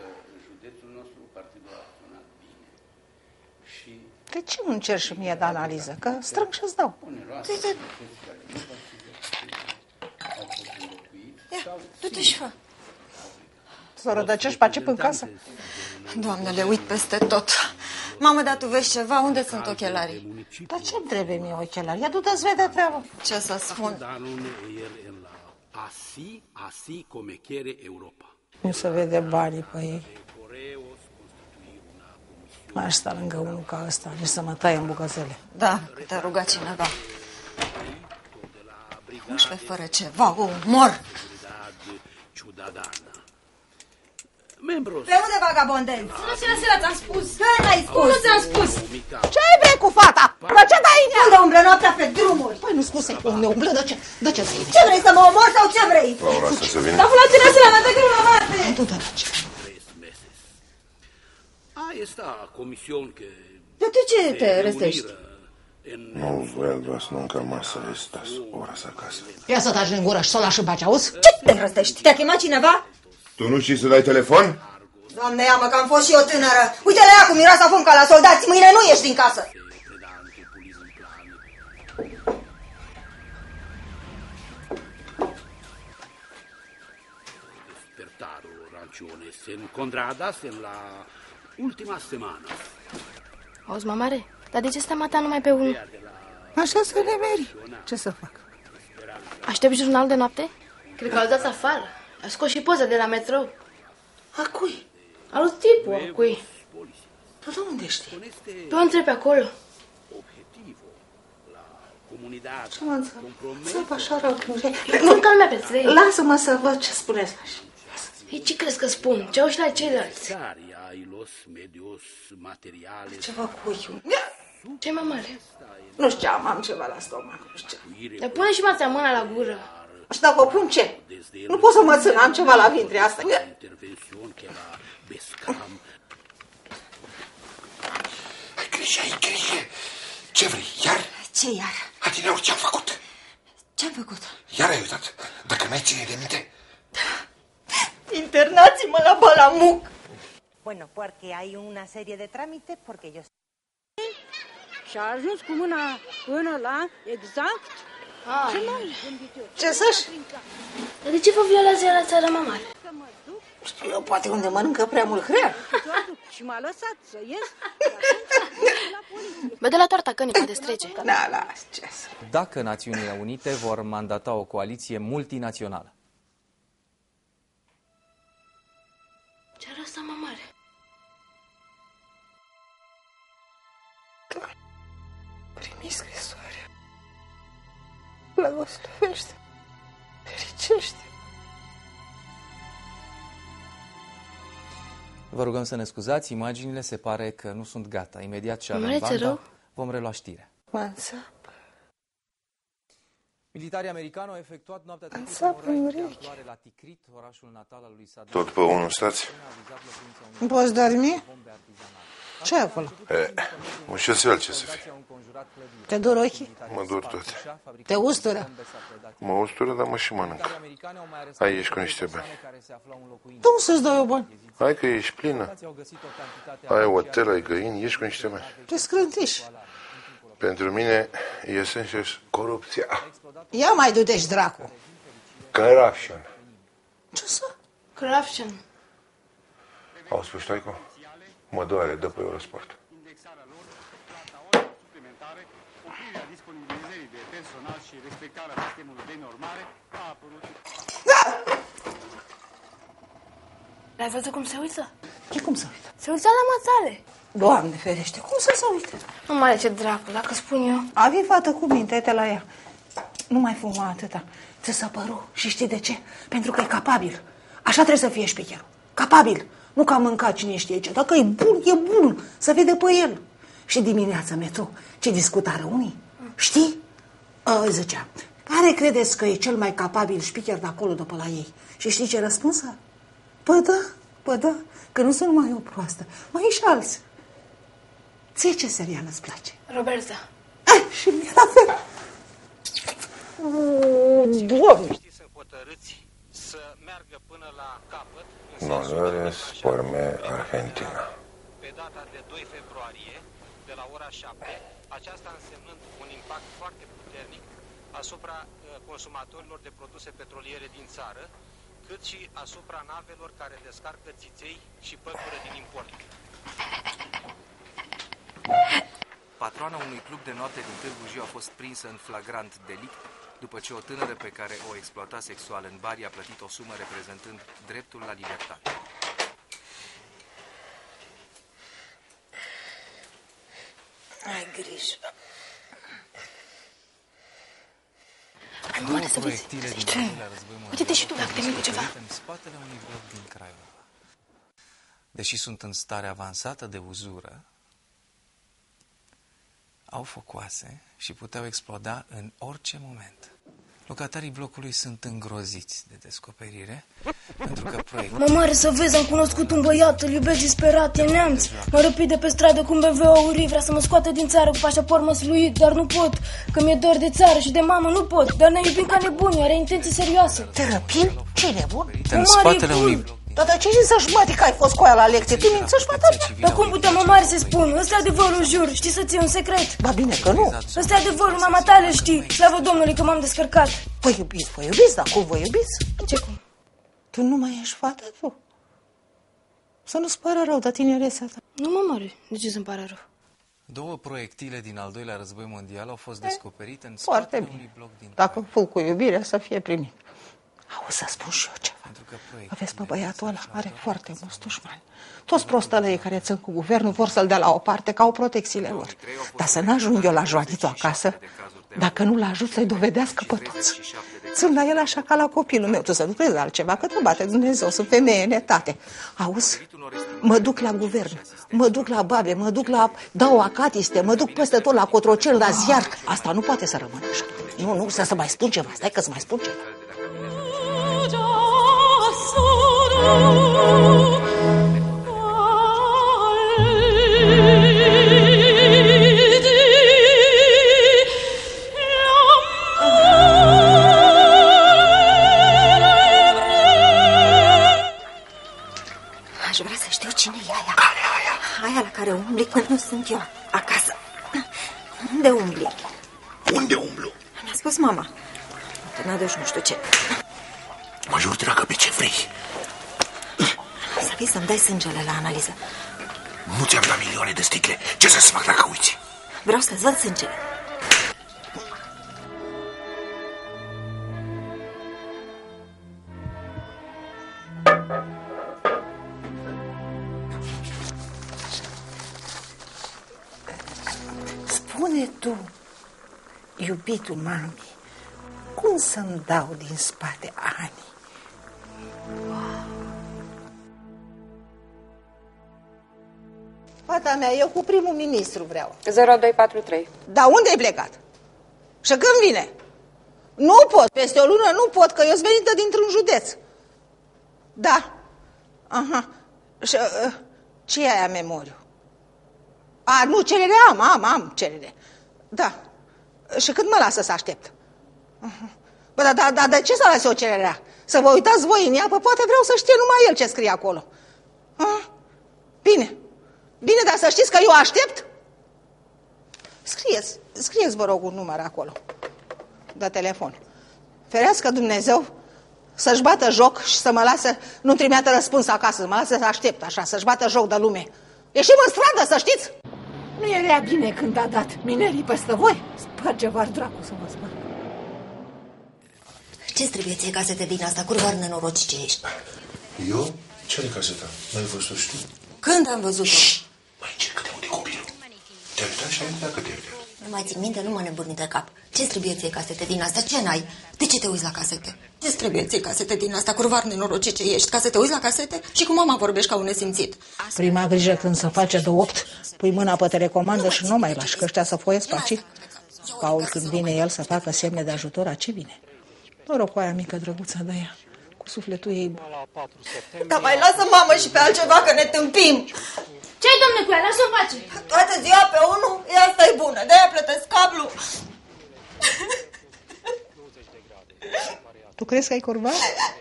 De ce nu încerci și mie de analiză? Că strâng și-ți dau. Ia, du-te și fă. Să o rădăcești pe ce în casă? Doamne, le uit peste tot. Mamă, dar tu vezi ceva? Unde sunt ochelarii? Dar ce-mi trebuie mie ochelari? Ia du-te-ți vede treabă. Ce să spun? Así, así come quiere Europa. Nu se vede banii pe ei. Aș sta lângă unul ca ăsta, nici să mă taie în bucățele. Da, te-a rugat cineva. unsprezece fără ceva, o mor. Pe unde vagabondenți? Sără, sără, ți-am spus. Ce n-ai spus? Nu ți-am spus. Ce ai vrei cu fata? Dar ce dai în ea? Unde umblă noaptea pe drumuri? Păi nu spuse că unde umblă, de ce? De ce zici? Ce vrei, să mă omor sau ce vrei? Laura, asta să vină. Dar fulați-ne să la mea, dă-i la mate. Tu de ce? Ah, esta comisión que... Dar tu ce te răstești? Nu vuelvas nunca más a estas horas acasă. Ia să taci din gură și să o lași în pace, auzi? Ce te răstești? Te-a chemat cineva? Tu nu știi să dai telefon? Doamne, ia-mă că am fost și eu tânără. Uite la ea cum miroase a fum ca la soldați. Mâine nu ieși din casă. Se incontradasse la ultima settimana. Auzi, mamare, dar de ce stai mata numai pe unul? Așa să le meri. Ce să fac? Aștept jurnal de noapte? Cred că l-au dat afară. A scos și poza de la metrou. A cui? Al tipul, a cui? Tu de unde știi? Pe o întreb pe acolo. Ce mă înțeleg? Țăp așa rău când Nu calmea pe trei. Lasă-mă să văd ce spuneți. Ei, ce crezi că spun? Ce au și la ceilalți? Ceva cu uiul. Ce mai mare? Nu știam, am ceva la stomac, nu știam. Dar pune și mața mâna la gură. Și dacă o pun ce? Nu pot să mă țin, am ceva la vintre asta. Ai grijă, ai grijă. Ce vrei, iar? Ce iar? Adineauri, ce-am făcut? Ce-am făcut? Iar ai uitat. Dacă n-ai ține de minte... Internați-mă la Balamuc! Bueno, porque hay una serie de trámites, porque yo... Și a ajuns cu mâna până la exact... Ah. Ce m-am gândit eu? Ce să-și? Dar de ce vă violați la țara mamare? Știu eu, poate unde mănâncă prea mult hrean. Și m-a lăsat să ies. Bă, de la toarta cănii poate strece. Da, las, ce să... Dacă Națiunile Unite vor mandata o coaliție multinațională. Ce are asta, mamare? Da. Primi scrisoarea. Blagoslovește. Fericește. Vă rugăm să ne scuzați, imaginile se pare că nu sunt gata. Imediat ce avem Mărețe banda, rău? vom relua știrea. Mă înțapă. Militarii americani au efectuat noaptea trecută Înțapă în o urechi. la Tikrit, orașul natal al lui Saddam. Tot pe unul stați? Nu poți dormi? Ce ai acolo? E, un șosel ce să fie. Te dur ochii? Mă dur toate. Te ustură? Mă ustură, dar mă și mănânc. Hai, ești cu niște bani. Tu să-ți dai o bani? Hai că ești plină. Ai oțel, ai găini, ești cu niște bani. Te scrântiși. Pentru mine e sens corupția. Ia mai du-te-și, dracu. Corruption. Ce să? Corruption. Auzi, pe ștoicu? Mă doare, dă pe Eurosport. Ai văzut cum se uită? Ce cum se uită? Se uită la mațale. Doamne ferește, cum să se uite? Nu mai are ce dracu, dacă spun eu. Avii fată cu minte, uite la ea. Nu mai fuma atâta. Ți s-a părut. Și știi de ce? Pentru că e capabil. Așa trebuie să fie șpicherul. Capabil. Nu că a mâncat cine știe ce. Dacă e bun, e bun. Să vede pe el. Și dimineața, metro, ce discutară unii? Știi? A, zicea, care credeți că e cel mai capabil șpicher de acolo după la ei? Și știi ce răspunsă? Păi da, păi da, că nu sunt numai o proastă. Mai e și alții. Ție ce serial îți place? Roberta. Ah, și mie la fel. Doamne! Sunt hotărâți să meargă până la capăt. Dolores Porme, Argentina. Pe data de doi februarie, de la ora șapte, aceasta însemnând un impact foarte puternic asupra consumatorilor de produse petroliere din țară, cât și asupra navelor care descarcă țiței și păcură din import. Patroana unui club de noapte din Târgu Jiu a fost prinsă în flagrant delict după ce o tânără pe care o exploata sexual în bar i-a plătit o sumă reprezentând dreptul la libertate. Ai grijă. Hai, mă, să vezi. Ce? Uite-te și tu dacă te cu ceva. În spatele unui bloc din Craiova. Deși sunt în stare avansată de uzură, au focoase și puteau exploda în orice moment. Locatarii blocului sunt îngroziți de descoperire, pentru că proiectul... Mămare, să vezi, am cunoscut un băiat, îl iubesc disperat, e neamț. Mă răpit de pe stradă cu un B M W aurii, vrea să mă scoată din țară cu pașaport măsluit, dar nu pot, că mi-e dor de țară și de mamă, nu pot, dar ne iubim ca nebuni, are intenții serioase. Te răpim? Ce nebun? În spatele unui Dar ce zici să-și măti că ai fost cu aia la lecție? Tu minți-și, mă, dar cum putem, mă mare, să spun? Ăsta e adevărul, jur. Știi să ții un secret? Ba bine că nu. Ăsta e adevărul, mama tale știi. Slavă Domnului că m-am descărcat. Vă iubiți, vă iubiți, dar cum vă iubiți? Ce cum? Tu nu mai ești fată, tu. Să nu-ți pară rău de tinerețea ta. Nu, mă mare, de ce să-mi pară rău? Două proiectile din al doilea război mondial au fost descoperite în Foarte spatele bine. unui bloc din Dacă fu cu iubire, să fie primit. Auzi, să spun și eu ceva. Pentru că Aveți pe băiatul ăla, are foarte mulți dușmani. Toți prostălăii care țin cu guvernul vor să-l dea la o parte ca au protecțiile lor. Dar să n-ajung eu la Joanitu acasă, dacă nu-l ajut să-i dovedească pe toți. Sunt la el așa ca la copilul meu. Tu să nu crezi altceva, că te bate Dumnezeu, sunt femeie în etate. Auzi, mă duc la guvern, mă duc la babe, mă duc la dau acatiste, mă duc peste tot la Cotrocel, la ziar. Asta nu poate să rămână așa. Nu, nu, să, să mai spun ceva, stai că să mai spun ceva. Aș vrea să știu cine e aia. Care aia? Aia la care umbli când nu sunt eu acasă. Unde umbli? Unde umblu? Mi-a spus mama. Tânăduș nu știu ce. Mă jur, dragă, pe ce vrei? Să vii să-mi dai sângele la analiză. Nu ți-am dat milioane de sticle. Ce să-ți fac dacă uiți? Vreau să-ți văd sângele. Spune tu, iubitul mami, cum să-mi dau din spate Ani? Fata mea, eu cu primul ministru vreau. zero doi patru trei. Dar unde ai plecat? Și când vine? Nu pot, peste o lună nu pot, că eu sunt venită dintr-un județ. Da. Aha. Și uh, ce e aia memoriu? A, nu, cerere am, am, am cerere. Da. Și când mă lasă să aștept? Uh-huh. Bă, dar da, da, de ce să lase o cererea? Să vă uitați voi în ea, pă, poate vreau să știe numai el ce scrie acolo. Uh? Bine. Bine, dar să știți că eu aștept? Scrieți, scrieți, vă rog, un număr acolo de telefon. Ferească Dumnezeu să-și bată joc și să mă lasă, nu trimită răspuns acasă, să mă lasă să aștept așa, să-și bată joc de lume. Ieșim în stradă, să știți! Nu era bine când a dat minerii peste voi? Spărge-vă dracu să vă spărg. Ce-ți trebuie ție casete din asta, curvar nenoroci ce ești? Eu? Ce-are caseta? N-ai văzut-o, știu? Când am văzut-o? Mai încerc de unde copilul. Te-ai uitat și ai uitat că te-ai uitat. Nu mai țin minte, nu mă nebuni de cap. Ce-ți trebuie ție casete din asta? Ce n-ai? De ce te uiți la casete? Ce-ți trebuie ție casete din asta? Curvar nenorocit ce ești, ca să te uiți la casete? Și cu mama vorbești ca un nesimțit. Prima grijă când se face de opt, pui mâna pe telecomandă și nu mai lași, că ăștia să foiesc paci. Paul, când vine el să facă semne de ajutor, a ce vine? Noroc cu aia mică drăguță de ea, cu sufletul ei. Dar mai lasă mamă și pe altceva, că ne tâmpim. Ce-ai, domne, cu ea? Lasă-o face. Toată ziua pe unul, ea asta e bună, de-aia plătesc cablu. Tu crezi că ai curvat?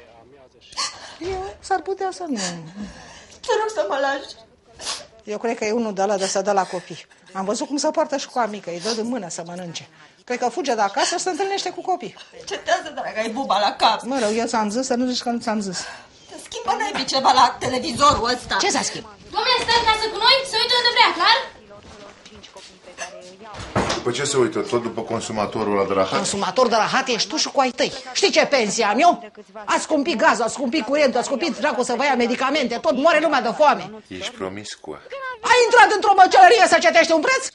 Eu s-ar putea să nu. Te rog să mă lași. Eu cred că e unul de ăla de să dă la copii. Am văzut cum se poartă și cu a mică, îi dă de mână să mănânce. Cred că fuge de acasă și se întâlnește cu copii. Cetează, dragă, ai buba la cap. Mă rog, eu ți-am zis să nu zici că nu ți-am zis. Te schimbă naibii ceva la televizorul ăsta. Ce s-a schimbat? Domnule, stai acasă cu noi, se uită unde vrea, clar? După ce se uită? Tot după consumatorul ăla de rahat? Consumator de rahat ești tu și cu ai tăi. Știi ce pensie am eu? Ați scumpit gazul, ați scumpit curentul, ați scumpit dracu să vă ia medicamente, tot moare lumea de foame. Ești promiscua. Ai intrat într-o măcelărie să cetești un preț?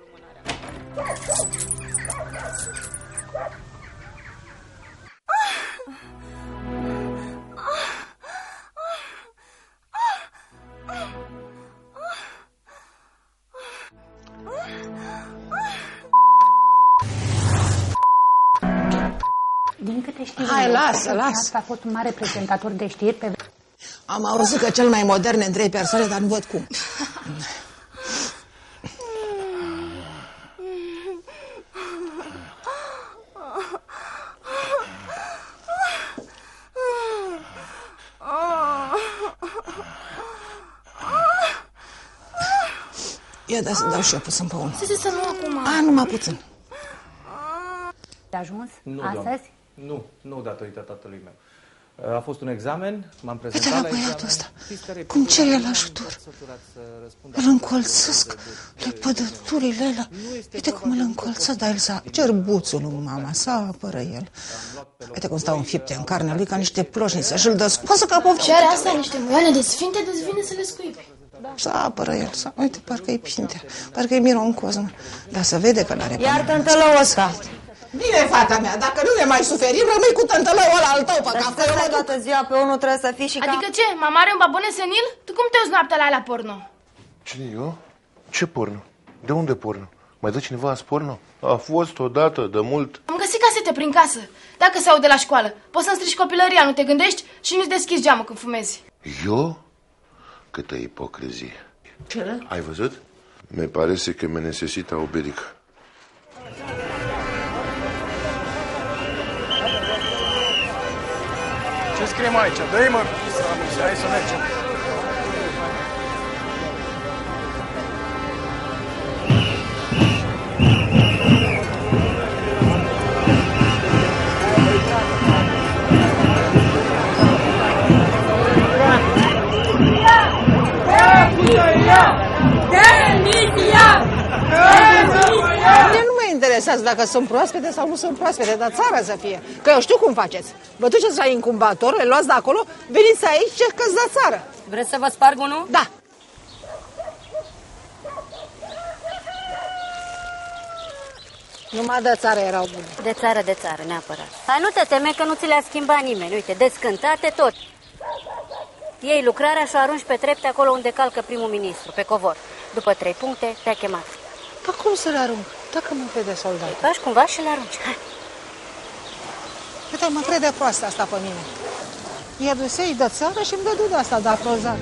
Din câte știu, Hai, lasă, lasă. A fost un mare prezentator de știri pe... Am auzit că cel mai modern în trei persoane, dar nu văd cum. Ia da să dau și eu puțin pe unul. Să să nu acum. A, numai puțin. Te-a ajuns Nu, astăzi? doamne. Nu, nu datorită tatălui meu. A fost un examen, m-am prezentat la examen. Ăsta. Cum cer el ajutor? Îl încolțesc, le pădăturile alea. Uite cum îl încolță, dar el s-a... Cerbuțul lui mama, să apără el. Uite cum stau înfipte în carnea lui ca niște ploșnițe și îl dă scoasă ca poftă. Și are asta niște muioane de sfinte, de vine să le scuipe. Să apără el, să... Uite, parcă-i Pintea, parcă-i Miron Cosma. Dar să vede că n-are... Iar tântălău ăsta. Bine, fata mea, dacă nu ne mai suferim, rămâi cu tântălăul ăla al tău pe cap. Dar să toată ziua pe unul trebuie să fii și ca... Adică ce? Mama are un babone senil? Tu cum te uiți noaptea la alea porno? Cine, eu? Ce porno? De unde porno? Mai dă cineva azi porno? A fost odată, de mult. Am găsit casete prin casă. Dacă se aude la școală, poți să-mi strici copilăria, nu te gândești? Și nu-ți deschizi geamul când fumezi. Eu? Câtă ipocrizie. Ce? Ai văzut? Me parece que me necesita o berică. Ce scriem aici? Dă-i mă, hai să mergem. Nu mă interesează dacă sunt proaspete sau nu sunt proaspete, dar țara să fie. Că eu știu cum faceți. Vă duceți la incubator, le luați de acolo, veniți aici că-ți da țară. Vreți să vă sparg unul? Da. Numai de țară erau bune. De țară, de țară, neapărat. Hai, nu te teme că nu ți le-a schimbat nimeni. Uite, descântate tot. Iei lucrarea și o arunci pe trepte acolo unde calcă primul ministru, pe covor. După trei puncte, te-a chemat. Dar cum să le arunc? Dacă mă vede soldat. Îi faci cumva și le arunci. Hai. Uite, mă crede proastă asta pe mine. I-a dus ei de țară și îmi dă duda asta de afrozat.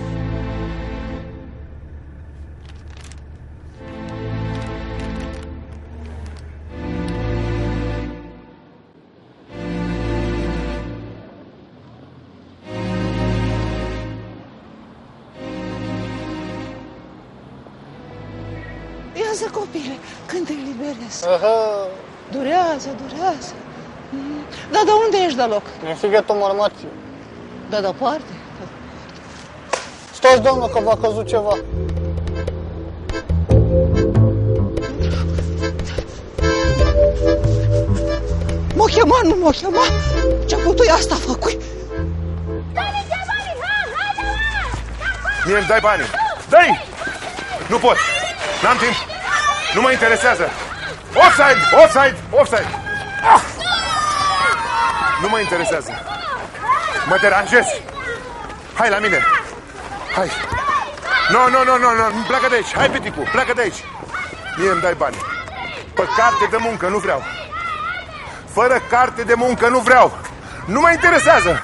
Ia-ți copile, când te eliberezi. Aha. Durează, durează. Dar de unde ești deloc? Din Sighetul Mărmățiu. Da, departe. Stați, doamnă, că v-a căzut ceva. M-o chema, nu m-o chema. Ce-a putut asta făcui? Mie îmi dai banii. Dă-i! Nu pot. N-am timp. Nu mă interesează. Offside! Offside! Offside! Ah! Nu mă interesează. Mă deranjez. Hai la mine. Hai. Nu, nu, nu, nu, nu. Pleacă de aici. Hai, Piticu, pleacă de aici. Mie îmi dai bani. Pe carte de muncă nu vreau. Fără carte de muncă nu vreau. Nu mă interesează.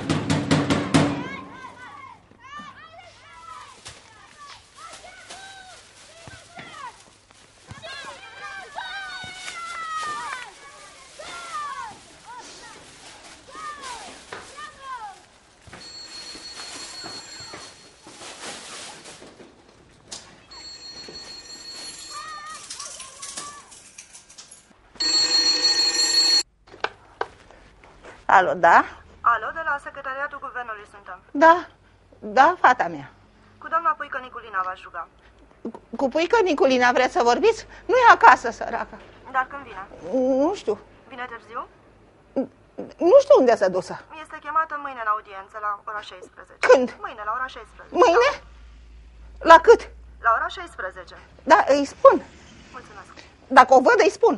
Alo, da? Alo, de la Secretariatul Guvernului suntem. Da, da, fata mea. Cu doamna Puică Niculina v-aș ruga. Cu Puică Niculina vreți să vorbiți? Nu e acasă, săraca. Dar când vine? Nu știu. Vine târziu? Nu știu unde s-a dusă. Este chemată mâine în audiență la ora șaisprezece. Când? Mâine la ora șaisprezece. Mâine? La cât? La ora șaisprezece. Da, îi spun. Mulțumesc. Dacă o văd, îi spun.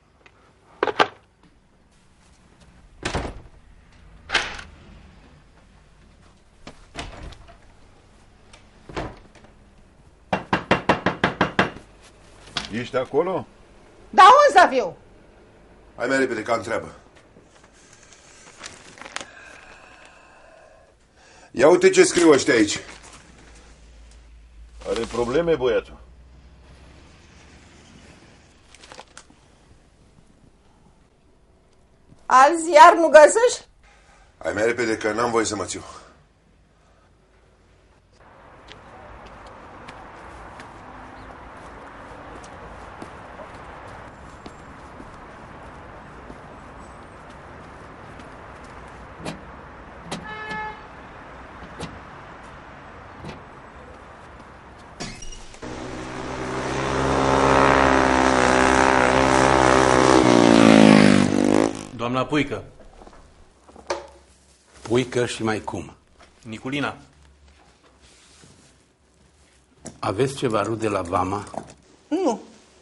Ești acolo? Da, unde să fiu? Hai mai repede, că am treabă. Ia uite ce scriu ăștia aici. Are probleme, băiatul? Alt ziar nu găsești? Hai mai repede, că n-am voie să mă țiu. Doamna Puică. Puică și mai cum? Niculina. Aveți ceva rude la Vama? Nu.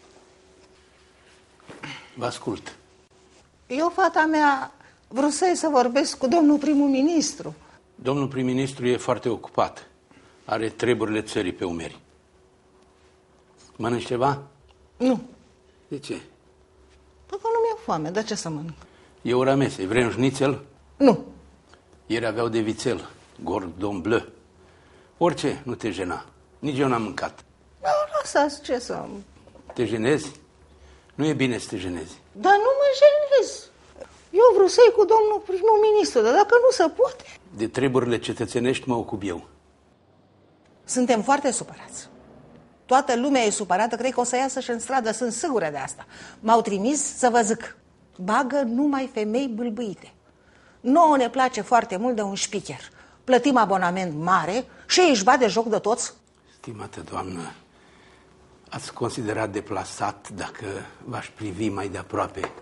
Vă ascult. Eu, fata mea, vrusei să vorbesc cu domnul primul ministru. Domnul prim-ministru e foarte ocupat. Are treburile țării pe umeri. Mănânci ceva? Nu. De ce? Pentru că nu mi-e foame. De ce să mănânc? E ora mesei. Vrei un șnițel? Nu. Ieri aveau de vițel. Gordon bleu. Orice, nu te jena. Nici eu n-am mâncat. Nu, lăsați, ce să... Te jenezi? Nu e bine să te jenezi. Dar nu mă jenez. Eu vrusei cu domnul primul ministru, dar dacă nu se poate... De treburile cetățenești mă ocup eu. Suntem foarte supărați. Toată lumea e supărată, cred că o să iasă și în stradă, sunt sigură de asta. M-au trimis să vă zic, bagă numai femei bâlbâite. Nouă ne place foarte mult de un șpicher. Plătim abonament mare și ei își bate joc de toți. Stimată doamnă, ați considerat deplasat dacă v-aș privi mai de aproape?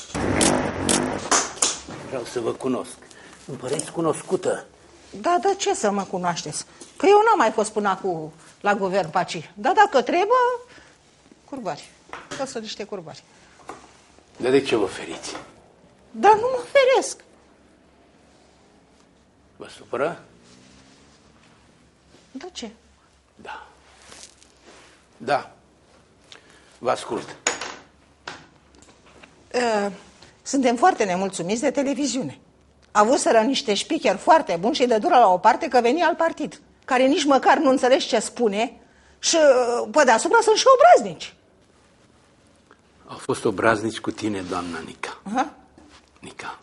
Vreau să vă cunosc. Îmi păreți cunoscută. Da, de ce să mă cunoașteți? Că eu n-am mai fost până acum la guvern paci. Dar dacă trebuie, curbari. Că sunt niște curbari. Dar de ce vă feriți? Dar nu mă feresc. Vă supără? De ce? Da. Da. Vă ascult. Uh, suntem foarte nemulțumiți de televiziune. Avuseră niște șpicheri foarte buni și de dură la o parte că veni al partid, care nici măcar nu înțelegi ce spune și pe deasupra sunt și obraznici. Au fost obraznici cu tine, doamna Nica. Aha. Nica.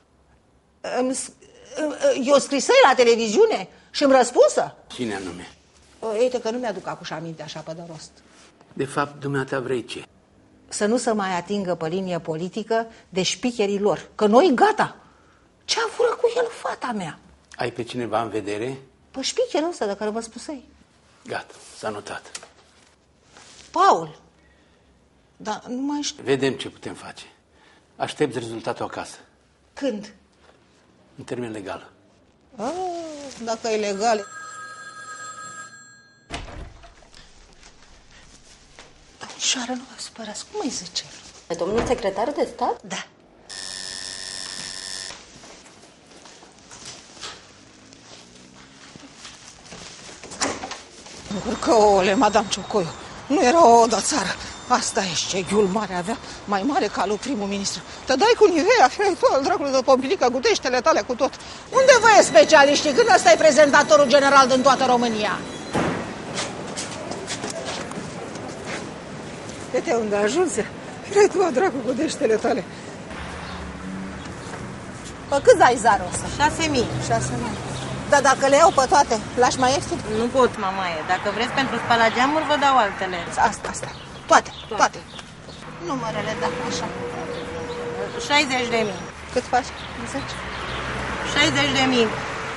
Eu scrisei la televiziune și îmi răspunsă. Cine anume? Uite că nu mi-aduc acum aminte așa pe de rost. De fapt, dumneata vrei ce? Să nu se mai atingă pe linie politică de șpicherii lor. Că noi gata. Ce a fură cu el, fata mea? Ai pe cineva în vedere? Pe șpicherul ăsta de care vă spusei. Gata, s-a notat. Paul. Dar nu mai știu. Vedem ce putem face. Aștept rezultatul acasă. Când? În termen legal. Oh, dacă e legal. Domnișoară, nu vă supărați. Cum îi zice? Domnul secretar de stat? Da. Încurcă ouăle, madame Ciocoiu. Nu era o de țară. Asta e, ce ghiul mare avea, mai mare ca lui primul ministru. Te dai cu Nivea, fie tu al dracului de pompilică, gutește-le tale cu tot. Unde vă e specialiștii? Când ăsta e prezentatorul general din toată România? Uite unde ajunse. Fie tu al dracului, gutește-le tale. Pă cât dai zarul ăsta? Șase mii. Șase mii. Dar dacă le iau pe toate, lași mai ieftin? Nu pot, mamaie. Dacă vreți pentru spălat geamuri, vă dau altele. Asta, asta. Toate, toate. toate. Numărele, da, așa. șaizeci de mii. Cât faci? zece? șaizeci de mii.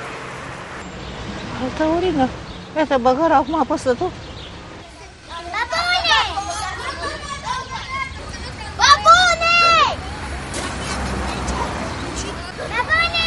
Altă urină. Iată, băgăra acum apăsă tot. Babune! Babune! Babune!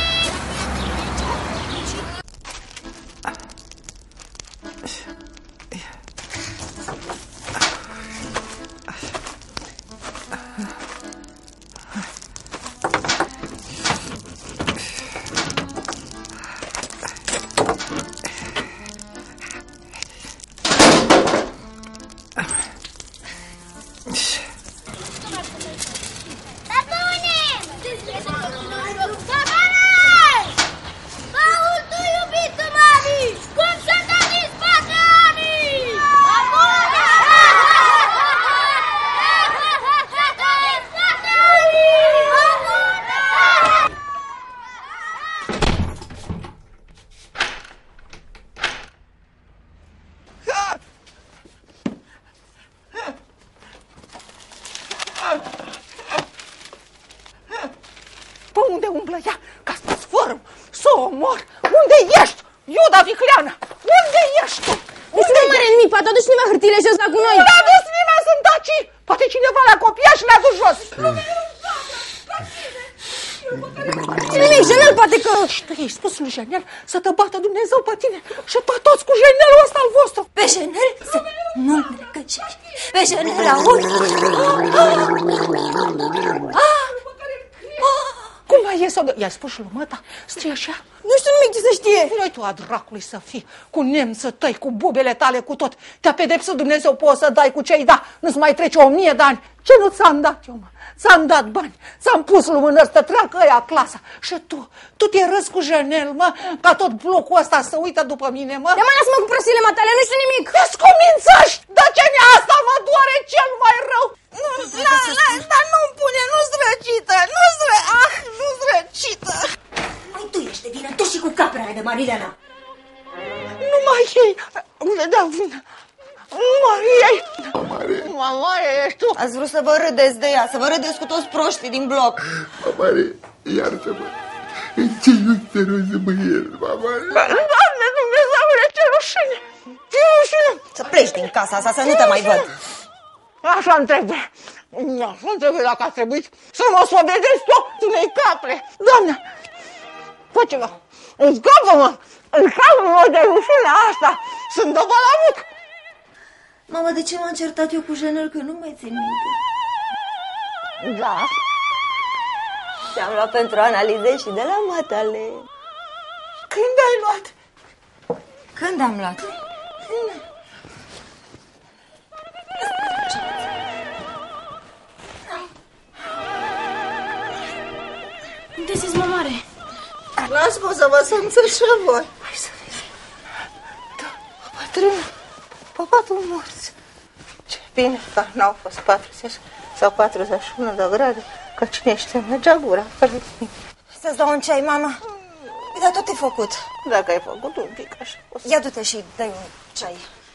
Pe unde umblă ea? Ca să sfărâm, să o omor. Unde ești? Iuda Vicleană! Unde ești tu? Unde nu mare nimic, poate aduci nimeni hârtiile jos la cu noi. Nu le-a dus nimeni, sunt aici. Poate cineva le-a copiat și le-a dus jos. Ce nimic, Jenel, poate că... Și tu i-ai spus lui Jenel să te bată Dumnezeu pe tine și pe toți cu Jenelul ăsta al vostru. Pe Jenel? Să nu-l necăcești. Pe Jenel, auzi? Cum mai ies-o? I-ai spus și lui măta? Scrie așa? Nu știu nimic ce să știe. Nu-i tu a dracului să fii cu nemță tăi, cu bubele tale, cu tot. Te-a pedepsit Dumnezeu, poți să dai cu ce-i da. Nu-ți mai trece o mie de ani. Ce nu ți-am dat eu, mă? Ți-am dat bani, ți-am pus lumânări să treacă ăia clasa. Și tu, tu te râzi cu Jenel, mă, ca tot blocul ăsta să uită după mine, mă. Ia mă, lasă-mă cu prostiile matale, nu știu nimic. Descumințăși, dar ce ne asta mă doare cel mai rău. Nu, la, la, dar nu-mi pune, nu-ți răcită, nu-ți ră... Ah, nu-ți răcită. Mai tu ești de vină, tu și cu capra aia de Marilena. Nu mai ei, unde dau vină. Numai ei! Mamaie, ești tu! Ați vrut să vă râdeți de ea, să vă râdeți cu toți proștii din bloc. Mamare, iartă-mă! Ce nu te rog să mă iert, mamare? Doamne Dumnezeule, ce rușine! Ce rușine! Să pleci din casa asta, să nu te mai văd. Așa-mi trebuie. Așa-mi trebuie dacă a trebuit să mă spovedesc toți unei capre. Doamne, fă ceva! Scapă-mă! Scapă-mă de rușinea asta! Sunt de balamut! Mamă, de ce m-am certat eu cu Jenel, că nu mai țin minte? Da. Te-am luat pentru analize și de la matale. Când ai luat? Când am luat? Unde sunteți, mămare? Las-mă să vă simțiți și voi. Hai să vezi. Da, bătrână, pe patul morți. Ce bine că n-au fost patruzeci sau patruzeci și unu de grade, că cine știe, mergea gura. Să-ți dau un ceai, mama? Dar tot e făcut. Dacă ai făcut un pic așa. Ia du-te și dă-i un ceai.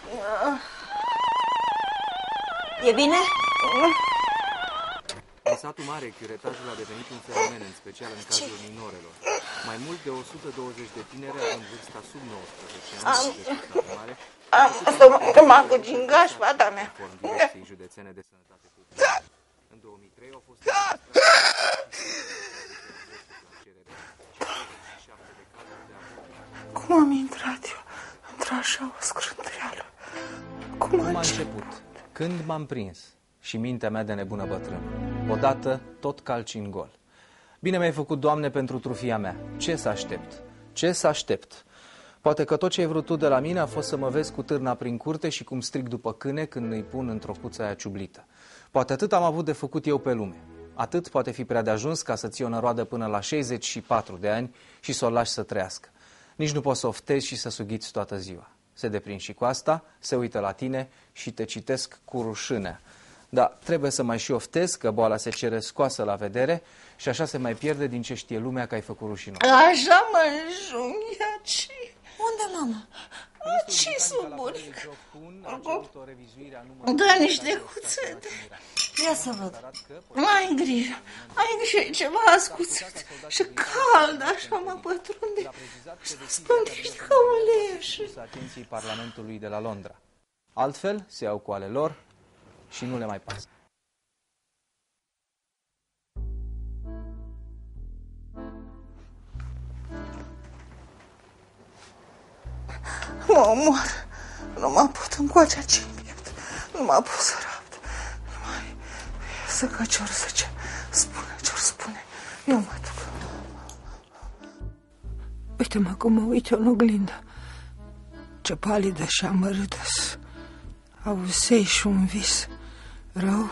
E bine? În satul mare, chiuretajul a devenit un fenomen, în special în cazul minorelor. Mai mult de o sută douăzeci de tinere în vârsta sub nouăsprezece ani de satul mare. Am stomac cu gingaș, fata mea. Conform Direcției Județene de Sănătate Publică. În două mii trei au fost Cum am intrat eu într-așa o scrântreală? Cum Cum a început? Când m-am prins și mintea mea de nebună bătrână. Odată tot calci în gol. Bine mi-ai făcut, Doamne, pentru trufia mea. Ce să aștept? Ce să aștept? Poate că tot ce ai vrut tu de la mine a fost să mă vezi cu târna prin curte și cum strig după câine când îi pun într-o cuță aia ciublită. Poate atât am avut de făcut eu pe lume. Atât poate fi prea de ajuns ca să ții o năroadă până la șaizeci și patru de ani și să o lași să trăiască. Nici nu poți să oftezi și să sughiți toată ziua. Se deprind și cu asta, se uită la tine și te citesc cu rușinea. Dar trebuie să mai și oftezi, că boala se cere scoasă la vedere și așa se mai pierde din ce știe lumea că ai făcut rușinos. Așa mă înjunghiaci. Unde, mama? Ce sunt bunic? Da, niște cuțete. Ia să văd. Ai grijă, ai grijă, e ceva ascuțit și cald, așa mă pătrunde. Și spândești ca un leș. Atenției Parlamentului de la Londra. Altfel se iau cu ale lor și nu le mai pasă. Mă omor, nu mă pot încoace ce piept, nu mă pot să rapt, nu mai să că ce-or să ce spune, ce-or spune, eu mă duc. Uite-mă cum mă uit eu în oglindă, ce palidă și amărâtă, auzei și un vis rău.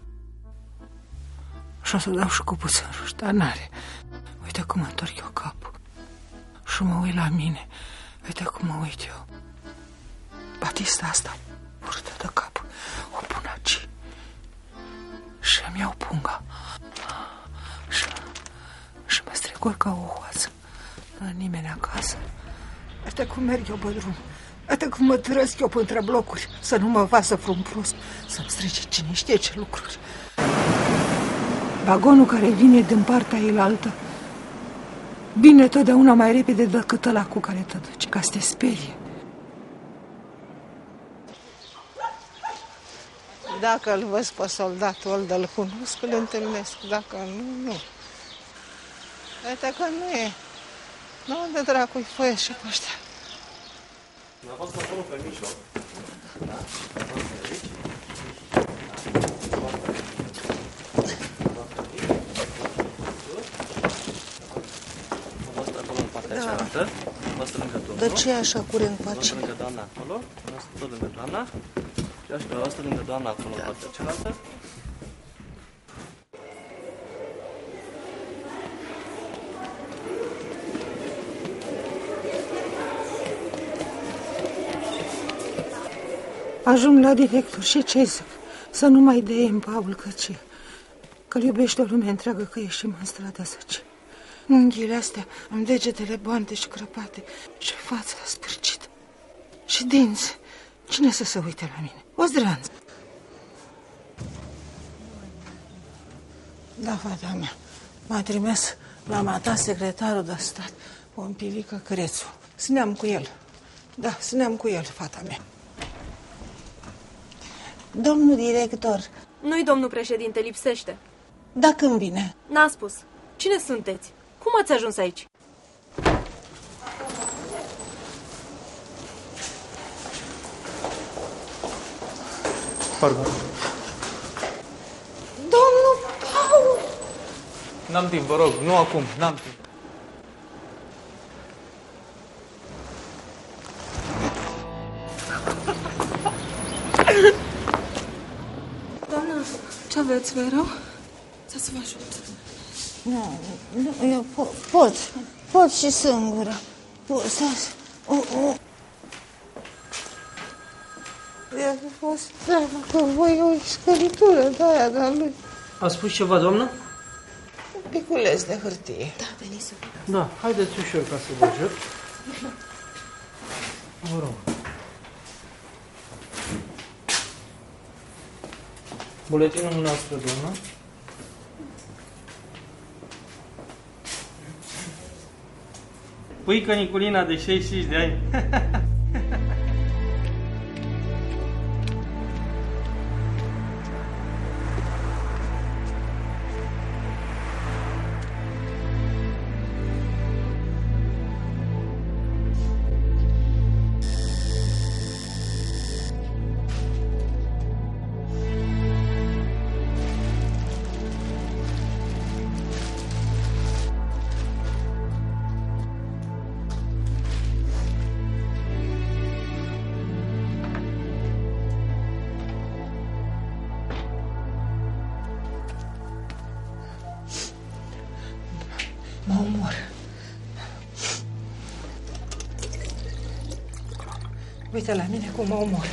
Și o să dau și cu puțin ruș, dar n-are. Uite cum întorc eu capul și mă uit la mine. Uite cum mă uit eu. Batista asta urtă de cap, o pun aici și îmi iau punga și, și mă strecor ca o hoață. Nu e nimeni acasă. Uite cum merg eu pe drum. Uite cum mă trăsc eu între blocuri, să nu mă vasă vreun prost, să-mi strice cine știe ce lucruri. Vagonul care vine din partea eilaltă vine totdeauna mai repede decât ăla cu care te duci, ca să te sperie. Dacă îl văz pe soldatul ăla, îl cunosc, îl întâlnesc. Dacă nu, nu. Uite că nu e. Nu, unde dracu-i foie și pe ăștia? Mi-a fost acolo pe mijloc. Da? Cealaltă, vă stă lângă domnul. De ce e așa curent pe Vă stă lângă doamna acolo, vă stă tot lângă doamna. Și așa, vă stă lângă doamna acolo, în partea cealaltă. Ajung la director și ce zic? Să nu mai deiem Paul, că ce? Că-l iubește o lume întreagă, că ieșim în stradă să ce? Unghiile astea, am degetele boante și crăpate și fața spârcită. Și dinți. Cine să se uite la mine? O zdranță. Da, fata mea, m-a trimis mama ta, secretarul de stat, Pompilică Crețu. Sâneam cu el. Da, sâneam cu el, fata mea. Domnul director. Nu-i domnul președinte, lipsește. Da, când vine? N-a spus. Cine sunteți? Cum ați ajuns aici? Pardon. Domnul Paul! N-am timp, vă rog, nu acum, n-am timp. Doamna, ce aveți, vă rău? Să să vă ajut. Nu, nu, eu pot, pot, pot și singură. Pot, să... O, o. I-a fost teamă că voi o scăritură de aia de-a lui. A spus ceva, doamnă? Un piculeț de hârtie. Da, veniți să... Da, haideți ușor ca să vă ajut. Vă rog. Buletinul noastră, doamnă. Puică Niculina de șaizeci și cinci de ani. Mă omor. Uite la mine cum mă omor.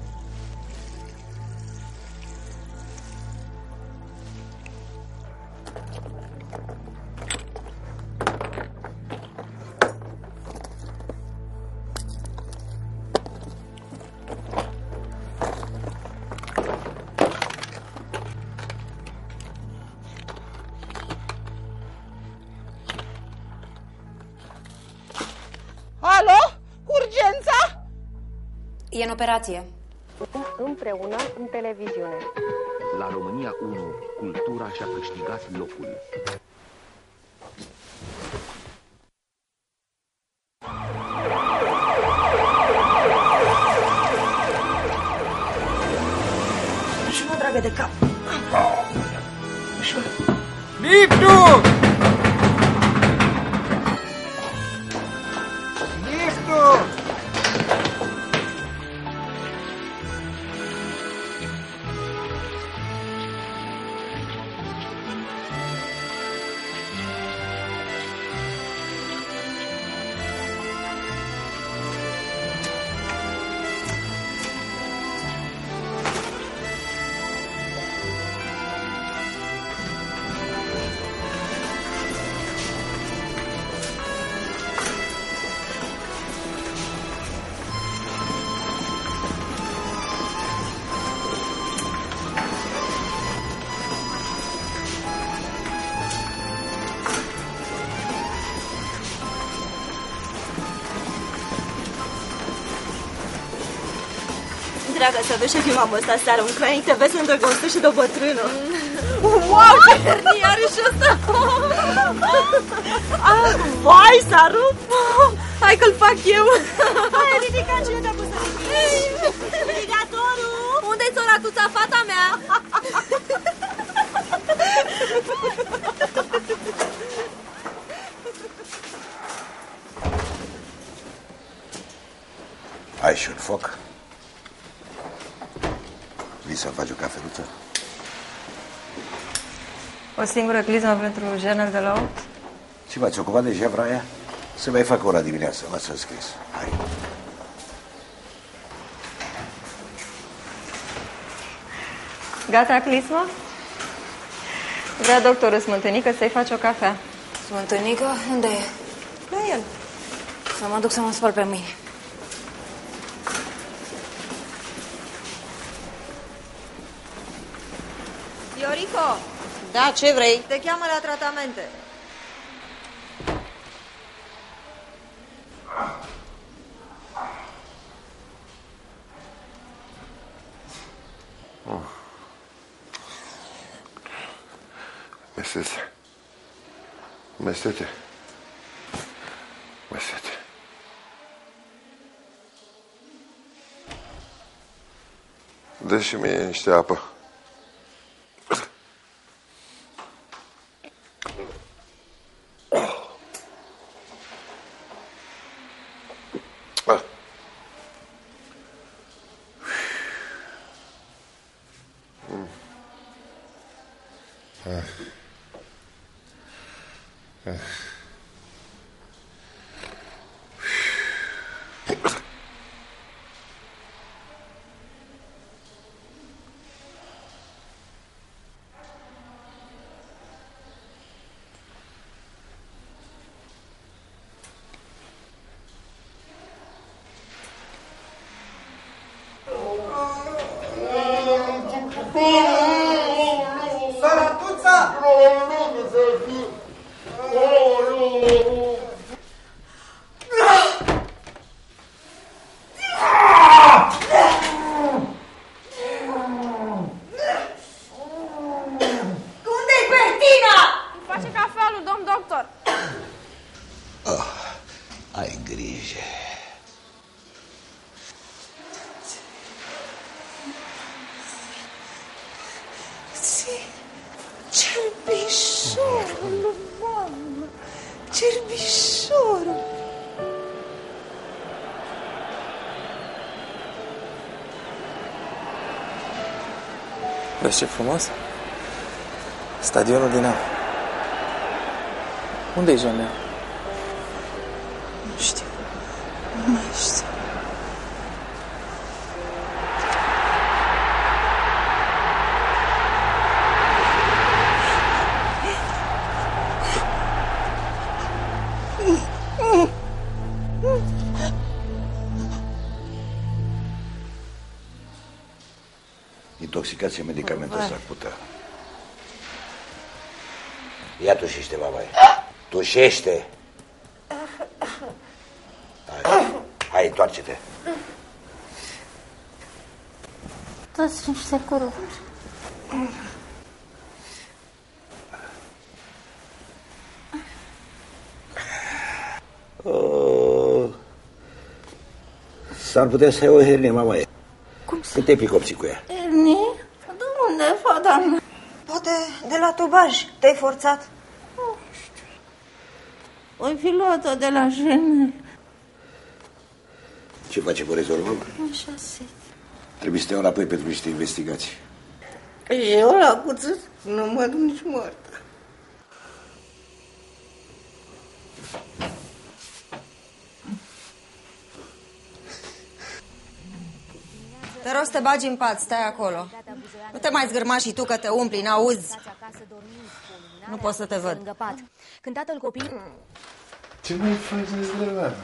Alo? Urgența? E în operație. Împreună în televiziune. La România unu, cultura și-a câștigat locul. Și mă dragă de cap. Liftul! Liftul! Dragă, să vezi ce film am văzut aseară, un cronic T V, sunt îndrăgostește de o bătrână. Wow, ce hernie are și ăsta! Ah, vai, s-a rupt! Hai că-l fac eu! Hai, ridica, cine te-a pus să ridici? Ridicatorul! Unde-i țoratuța, fata mea? Ai și un foc? Vii să-mi faci o cafeluță? O singură clizmă pentru genul de la opt? Și v-ați ocupat de jevra aia? Să mai fac ora dimineață, m-ați înscris. Hai. Gata, clismă? Vrea doctorul Smântânică să-i faci o cafea. Smântânică? Unde e? La el. Să mă duc să mă spăl pe mâini. Iorico! Da, ce vrei? Te cheamă la tratamente. Mesete. Mesete. Mesete. Dă și mie niște apă. Vezi ce frumos? Stadionul Dinamo. Unde-i Janea? Nu știu. Nu mai știu. Intoxicație medicamentă s-ar putea. Ia tușește, babaie. Tușește! Hai, hai, întoarce-te. Dați niște cururi. Oh. S-ar putea să ai o hernie, mamaie. Cum să? Cât te picopsi cu ea? Ernie? De unde, fata mea? Poate de la tubaj. Te-ai forțat? Nu știu. O fi luat-o de la jenel. Ce facem, o rezolvăm? Așa se. Trebuie să te iau înapoi pentru niște investigații. Eu la cuțit nu mă duc nici moartă. Te rog să te bagi în pat, stai acolo. Nu te mai zgârma și tu că te umpli, n-auzi. Nu pot să te văd. Când tatăl copil... Ce mai faci, Nezdrăveană?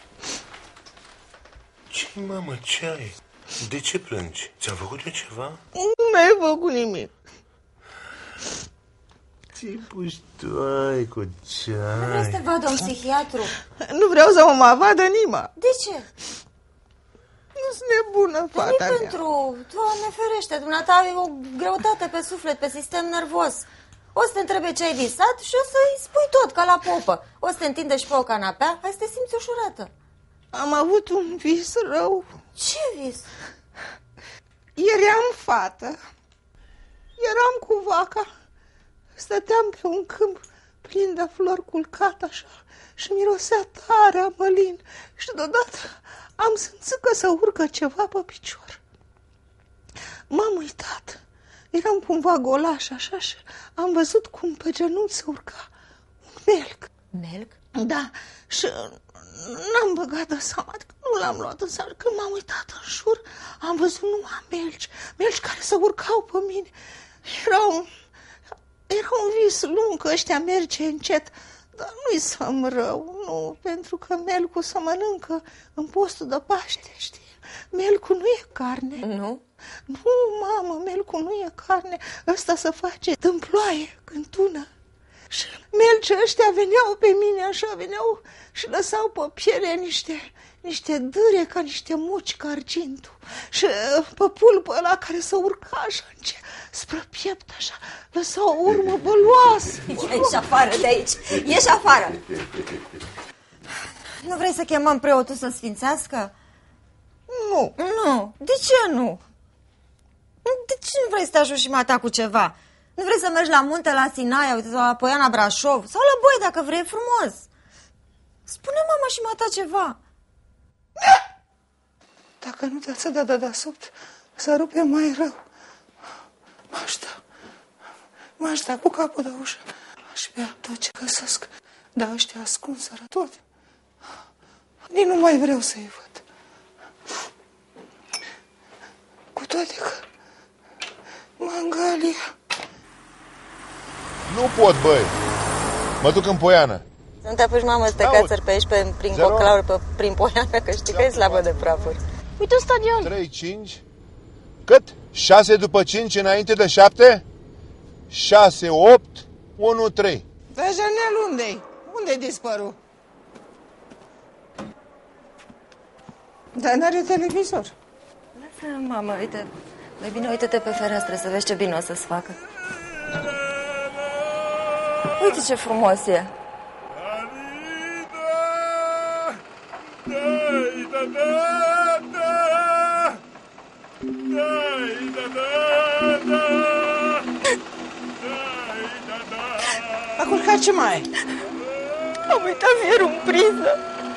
Ce, mamă, ce ai? De ce plângi? Ți-am făcut eu ceva? Nu mi-ai făcut nimic. Ce puștoai cu ce ai? Nu vrei să te vadă un psihiatru? Nu vreau să mă vadă nima. De ce? Nu-s nebună, fata mea. pentru... Doamne ferește, dumneata ai o greutate pe suflet, pe sistem nervos. O să te întrebe ce ai visat și o să-i spui tot, ca la popă. O să te întinde și pe o canapea, hai să te simți ușurată. Am avut un vis rău. Ce vis? Eram fată. Eram cu vaca. Stăteam pe un câmp plin de flori culcat așa și mirosea tare a mălin. Și deodată am simțit că se urcă ceva pe picior. M-am uitat. Eram cumva golaș așa și am văzut cum pe genunchi se urca un melc. Melc? Da, și n-am băgat de seama, adică nu l-am luat în seamă. Când m-am uitat în jur, am văzut numai melci, melci care se urcau pe mine. Era un, era un vis lung, că ăștia merge încet, dar nu-i să-mi rău, nu, pentru că melcul se mănâncă în postul de Paște, știi? Melcul nu e carne. Nu? Nu, mamă, melcul nu e carne. Ăsta se face în ploaie, când tună. Și melcii ăștia veneau pe mine așa, veneau și lăsau pe piele niște, niște dâre ca niște muci ca argintul. Și pe pulpul ăla care se urca așa spre piept așa, lăsau o urmă băloasă. Ieși afară de aici, ieși afară. Nu vrei să chemăm preotul să sfințească? Nu. Nu, de ce nu? De ce nu vrei să te ajungi și mata cu ceva? Nu vrei să mergi la munte, la Sinaia, uite, sau la Poiana Brașov, sau la Boi, dacă vrei, frumos. Spune mama și mata ceva. Dacă nu te-ați dat de dedesubt, să rupe mai rău. M-aș da, m-aș da cu capul de ușă. Aș bea tot ce găsesc, dar ăștia ascunseră tot. Nici nu mai vreau să-i văd. Cu toate că Mangalia... Nu pot, băi. Mă duc în Poiană. Să nu te apuci, mamă, să te cațări pe aici, pe, prin Coclauri, pe, prin Poiană, că știi că e slabă de prafuri. Uite un stadion. trei, cinci... Cât? șase după cinci înainte de șapte? șase, opt, unu, trei. Dejanel, unde-i? Unde-i dispărut? Dar n-are televizor. Lasă, mamă, uite, mai bine uite-te pe fereastră să vezi ce bine o să-ți facă. Uite ce frumos e. A culcat ce mai ai? Am uitat fierul în priză.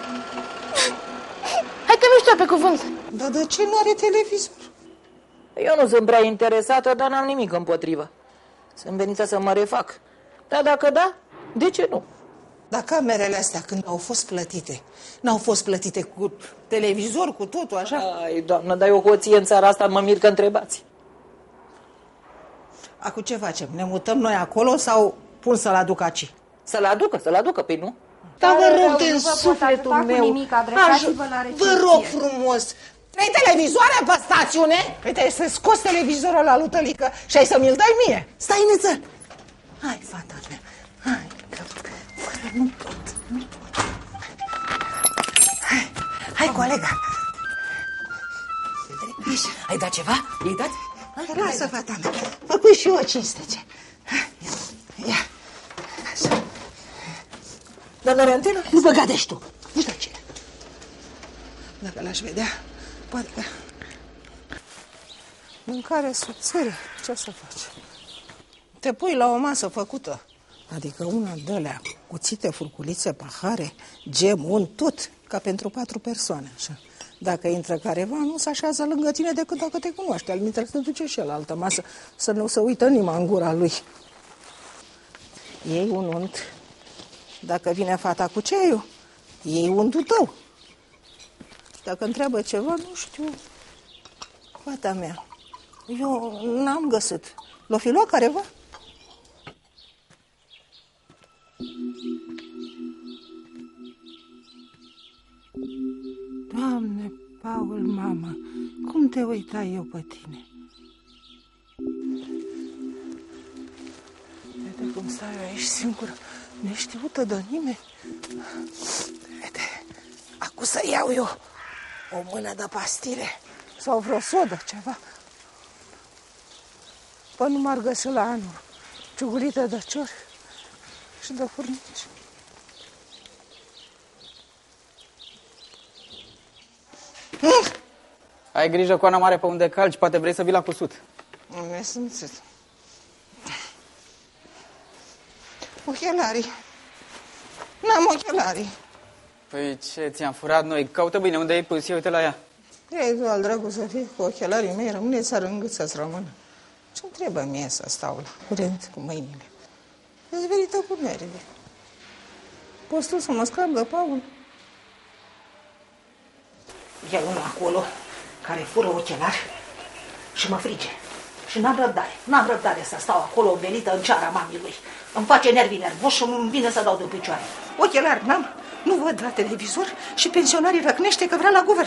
Hai că nu știu pe cuvânt. Dar de ce nu are televizor? Eu nu sunt prea interesată, dar n-am nimic împotrivă. Sunt venită să mă refac. Dar dacă da, de ce nu? Dar camerele astea, când au fost plătite, n-au fost plătite cu televizor, cu totul, așa? Ai, doamnă, dar eu hoție în țara asta mă mir că întrebați. Acum ce facem? Ne mutăm noi acolo sau pun să-l aduc aici? Să-l aducă, să-l aducă, pe nu? Dar vă rog din sufletul meu, vă rog frumos, n-ai televizoare pe stațiune? Uite, să scoți televizorul la lui Tălică și ai să mi-l dai mie. Stai, nețel. Hai, fata mea, hai, că fără nu pot, nu pot. Hai, hai, colega. Ieși. Ai dat ceva? I-ai dat? Hai, lasă, fata mea, făcui și eu o cinstece. Ia, așa. Dar n-are antenă? Nu băga de tu. Nu știu ce. Dacă l-aș vedea, poate că... Mâncare subțire, ce să faci? Te pui la o masă făcută. Adică una de alea, cuțite, furculițe, pahare, gem, un, tot, ca pentru patru persoane, așa. Dacă intră careva, nu se așează lângă tine decât dacă te cunoaște. Alminteri se duce și el la altă masă, să nu se uită nimeni în gura lui. Iei un unt. Dacă vine fata cu ceaiul, iei untul tău. Dacă întreabă ceva, nu știu, fata mea, eu n-am găsit. L-o fi luat careva? Doamne, Paul, mamă, cum te uitai eu pe tine? Vede cum stai eu aici singură, neștiută de nimeni. Vede, acum să iau eu O mână de pastile sau vreo sodă, ceva. Păi nu m-ar găsi la anul ciugulită de ciori și de furnici. Mm. Ai grijă, coana mare, pe unde calci, poate vrei să vii la cusut. Nu mi-e simțit. Ochelarii. N-am ochelarii. Păi ce, ți-am furat noi? Caută bine, unde ai pus? Uite la ea. Ei, tu, al dracu să fii cu ochelarii mei, rămâne țară în gât să-ți rămână. Ce-mi trebuie mie să stau la curent cu mâinile? Ești verită cu nervi. Poți tu să mă scap de Paul? E unul acolo care fură ochelari și mă frige. Și n-am răbdare, n-am răbdare să stau acolo învelită în ceara mamii lui. Îmi face nervii nervoși și îmi vine să dau de picioare. Ochelari n-am, nu văd la televizor și pensionarii răcnește că vrea la guvern.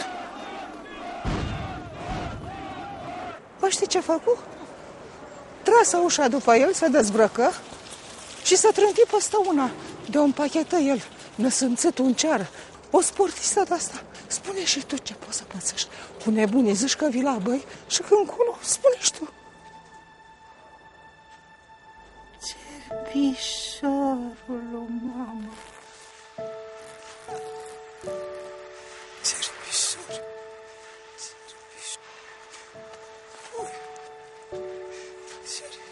Păi știi ce făcu? Trasă ușa după el, se dezbrăcă și să trânti peste una de o împachetă el, năsânțâtul în ceară. O sportistă de-asta. Spune și tu ce poți să pățești. Cu nebunii zici că vii la băi și când colo, spune și tu. Cerbișorul, mamă. Cerbișor. Cerbișor. Ui. Cerbișor.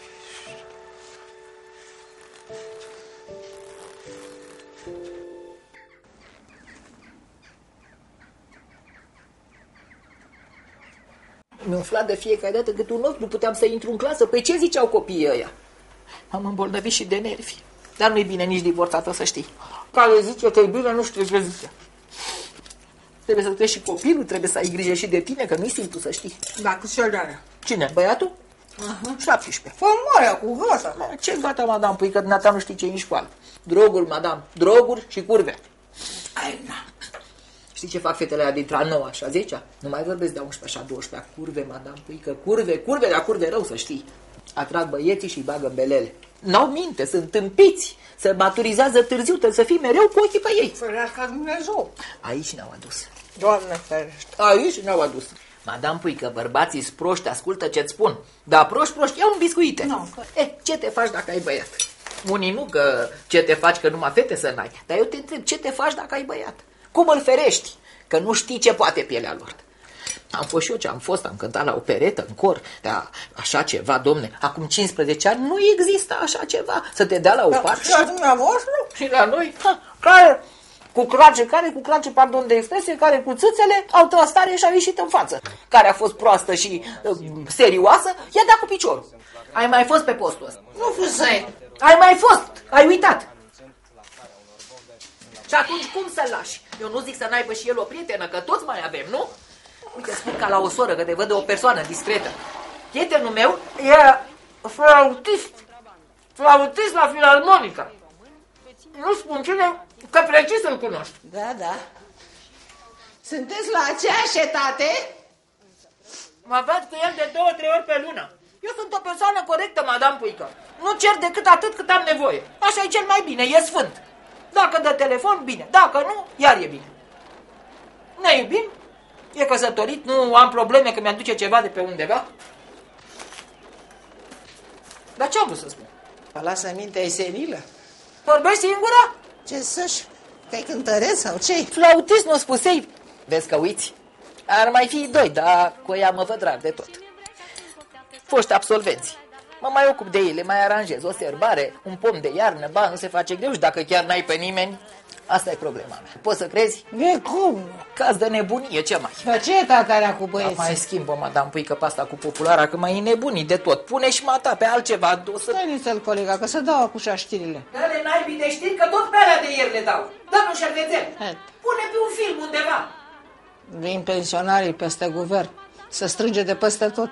Mi-a umflat de fiecare dată cât un ochi, nu puteam să intru în clasă. Păi ce ziceau copiii ăia? M-am îmbolnăvit și de nervi. Dar nu-i bine nici divorțată, să știi. Care zice că e bine, nu știu ce zice. Trebuie să crești și copilul, trebuie să ai grijă și de tine, că nu-i simplu, să știi. Da, cu cel de-alea. Cine? Băiatul? Aha. șaptesprezece. Fă moarea cu gata. Ce gata, madame, pui că dumneata nu știi ce e în școală. Droguri, madame, droguri și curve. Ai, na. Știi ce fac fetele aia dintre a noua și a zecea? Nu mai vorbesc de a unsprezecea și a douăsprezecea. Curve, madame, pui că curve, curve, dar curve rău, să știi. Atrag băieții și îi bagă în belele. N-au minte, sunt tâmpiți. Se maturizează târziu, trebuie să fii mereu cu ochii pe ei. Ferească Dumnezeu. Aici ne-au adus. Doamne ferește. Aici ne-au adus. Madame, pui că bărbații sunt proști, ascultă ce-ți spun. Dar proști, proști, iau un biscuite. No. Eh, ce te faci dacă ai băiat? Unii nu că ce te faci că numai fete să n-ai. Dar eu te întreb, ce te faci dacă ai băiat? Cum îl ferești? Că nu știi ce poate pielea lor. Am fost și eu ce am fost, am cântat la operetă, în cor, dar așa ceva, domne, acum cincisprezece ani nu există așa ceva, să te dea la o parte. Și la dumneavoastră? Și la noi, ha, care cu crace, care cu crace, pardon de expresie, care cu țâțele au tras tare și au ieșit în față. Care a fost proastă și uh, serioasă, i-a dat cu piciorul. Ai mai fost pe postul ăsta? Nu fusai. Ai mai fost, ai uitat. Și atunci cum să-l lași? Eu nu zic să n-aibă și el o prietenă, că toți mai avem, nu? Uite, spun ca la o soră, că te văd de o persoană discretă. Prietenul meu e flautist. Flautist la filarmonica. Nu spun cine, că precis îl cunoști. Da, da. Sunteți la aceeași etate? Mă văd cu el de două, trei ori pe lună. Eu sunt o persoană corectă, madame Puică. Nu cer decât atât cât am nevoie. Așa e cel mai bine, e sfânt. Dacă dă telefon, bine. Dacă nu, iar e bine. Ne iubim, e căsătorit, nu am probleme că mi-aduce ceva de pe undeva. Dar ce am vrut să spun? Lasă mintea, e senilă. Vorbești singură? Ce să-și? Că-i cântăreț sau ce? Flautist, nu spusei. Vezi că uiți? Ar mai fi doi, dar cu ea mă văd rar de tot. Foști absolvenți. Mă mai ocup de ei, le mai aranjez o serbare, un pom de iarnă, ba, nu se face greu și dacă chiar n-ai pe nimeni, asta e problema mea. Poți să crezi? E cum? Caz de nebunie, ce mai? Dar ce e tatarea cu băieții? Mai schimbă, madame Puică, pe asta cu populara, că mai e nebunii de tot. Pune și mata pe altceva. O să... Stai nițel, colega, că să dau acușa știrile. Dă-le naibii de știri, că tot pe alea de ieri le dau. Dă-mi șervețel. Pune pe un film undeva. Vin pensionarii peste guvern, să strânge de peste tot.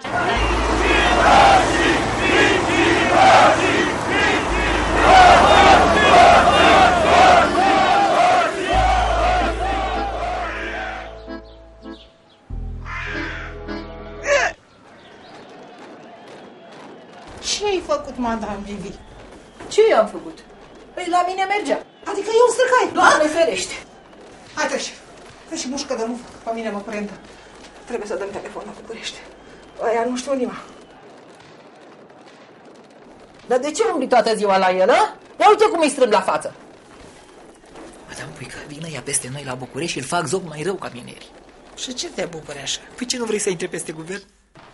Ce ai făcut, madame Vivi? Ce i-am făcut? Păi la mine mergea. Adică eu stricai. Doamne ferește. Hai trece. Și mușcă de nu, pe mine mă prindă. Trebuie să dăm telefon la București. Aia nu știu nima. Dar de ce umbli toată ziua la el, a? Ia uite cum îi strâng la față. Madame, pui că vină ea peste noi la București și îl fac zoc mai rău ca minerii. Și ce te bucuri așa? Păi ce nu vrei să intre peste guvern?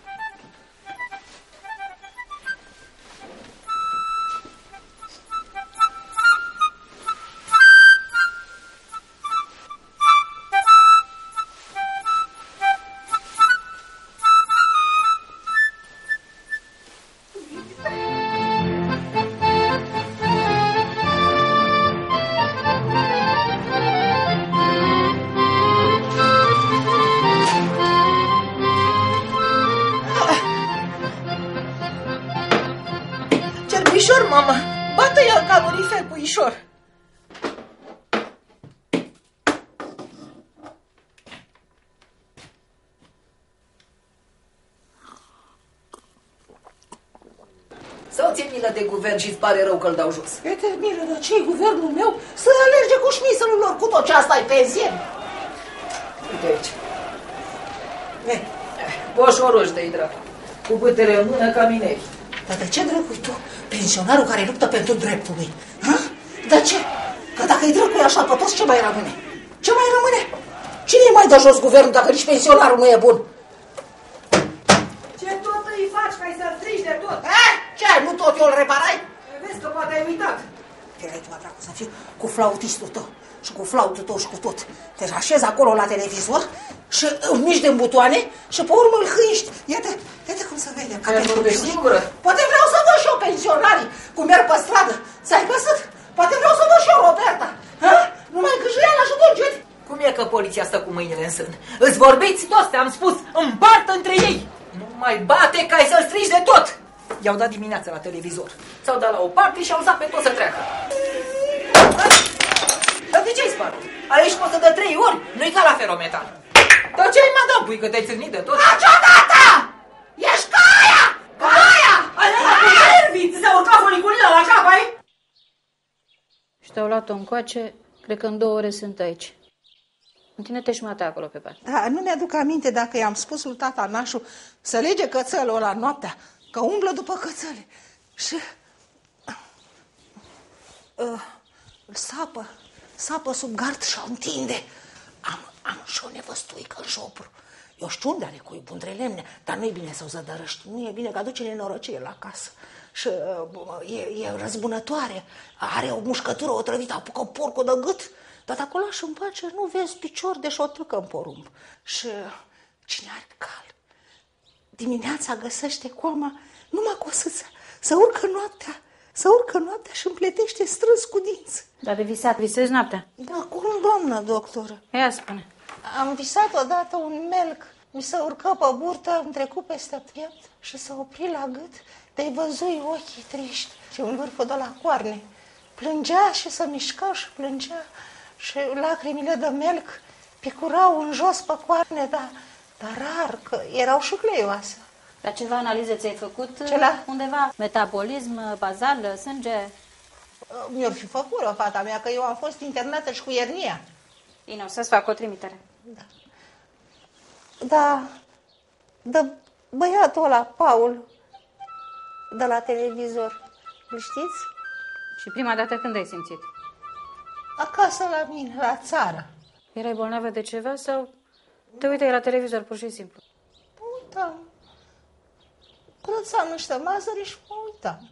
Mama, bată el calorifer, puișor. Sau ți-e milă de guvern și-ți pare rău că-l dau jos? E te milă, dar ce-i guvernul meu? Să alerge cu șmiselul lor, cu tot ce asta-i pensie. Uite aici. Boșoroși de-i dracu, cu bâtele în mână ca mineri. Dar de ce dracu tu, pensionarul care luptă pentru dreptul lui? Ha? De ce? Că dacă e dracu așa pe toți, ce mai rămâne? Ce mai rămâne? Cine mai dă jos guvernul dacă nici pensionarul nu e bun? Ce tot îi faci, ca să-l strici de tot? Eh? Ce? Nu tot eu îl reparai? Vezi că poate ai uitat. Erai tu, dracu, să fiu cu flautistul tău și cu flautul tău și cu tot. Te așezi acolo la televizor și îmi miști de butoane și pe urmă îl hâiști. Iată, iată cum se vede. Care vorbești singură? Poate vreau să văd și eu pensionarii cum merg pe stradă. Ți-ai găsit? Poate vreau să văd și eu Roberta. Ha? Numai gâjăiala și dungeri. Cum e că poliția stă cu mâinile în sân? Îți vorbiți toți, te-am spus, împartă între ei. Nu mai bate ca să-l strici de tot. I-au dat dimineața la televizor. S-au dat la o parte și au lăsat pe toți să treacă. Dar de ce-ai spart? Aici poți să dă trei ori, nu-i ca la ferometan. Dar ce-ai, madame, pui, că te-ai țârnit de tot? Niciodată! Ești ca aia! Ca aia! Aia la cu nervii! Ți s-a urcat funiculina la cap, ai? Și te-au luat-o încoace, cred că în două ore sunt aici. Întine-te și mate acolo pe parte. Da, nu mi-aduc aminte dacă i-am spus lui tata Nașu să lege cățelul ăla noaptea, că umblă după cățele. Și... Uh, sapă, sapă sub gard și o întinde. Am, am și o nevăstuică în șopru. Eu știu unde are cuibul, între lemne, dar nu e bine să o zădărăști. Nu e bine că aduce nenorocire la casă. Și uh, e, e răzbunătoare. Are o mușcătură otrăvită, apucă porcul de gât. Dar dacă o lași în pace, nu vezi picior de șotâcă în porumb. Și cine are cal, dimineața găsește coama numai cu o sâță. Să urcă noaptea, să urcă noaptea și împletește strâns cu dinți. Dar de visat, visezi noaptea? Da, cum, doamnă doctoră? Ia spune. Am visat odată un melc. Mi se urcă pe burtă, îmi trecu peste piept și se opri la gât. Te-ai văzui ochii triști și în vârful de la coarne. Plângea și se mișca și plângea. Și lacrimile de melc picurau în jos pe coarne, dar, dar rar, că erau și gleioase. Dar ceva analize ți-ai făcut? Ce la? Undeva? Metabolism, bazal, sânge? Mi-or fi făcut o fata mea, că eu am fost internată și cu iernia. Bine, o să-ți fac o trimitere. Da. Da, da, băiatul ăla, Paul, de la televizor, îl știți? Și prima dată când ai simțit? Acasă la mine, la țară. Erai bolnavă de ceva sau te uitai la televizor pur și simplu? Da. Curățam niște mazări și mă uitam.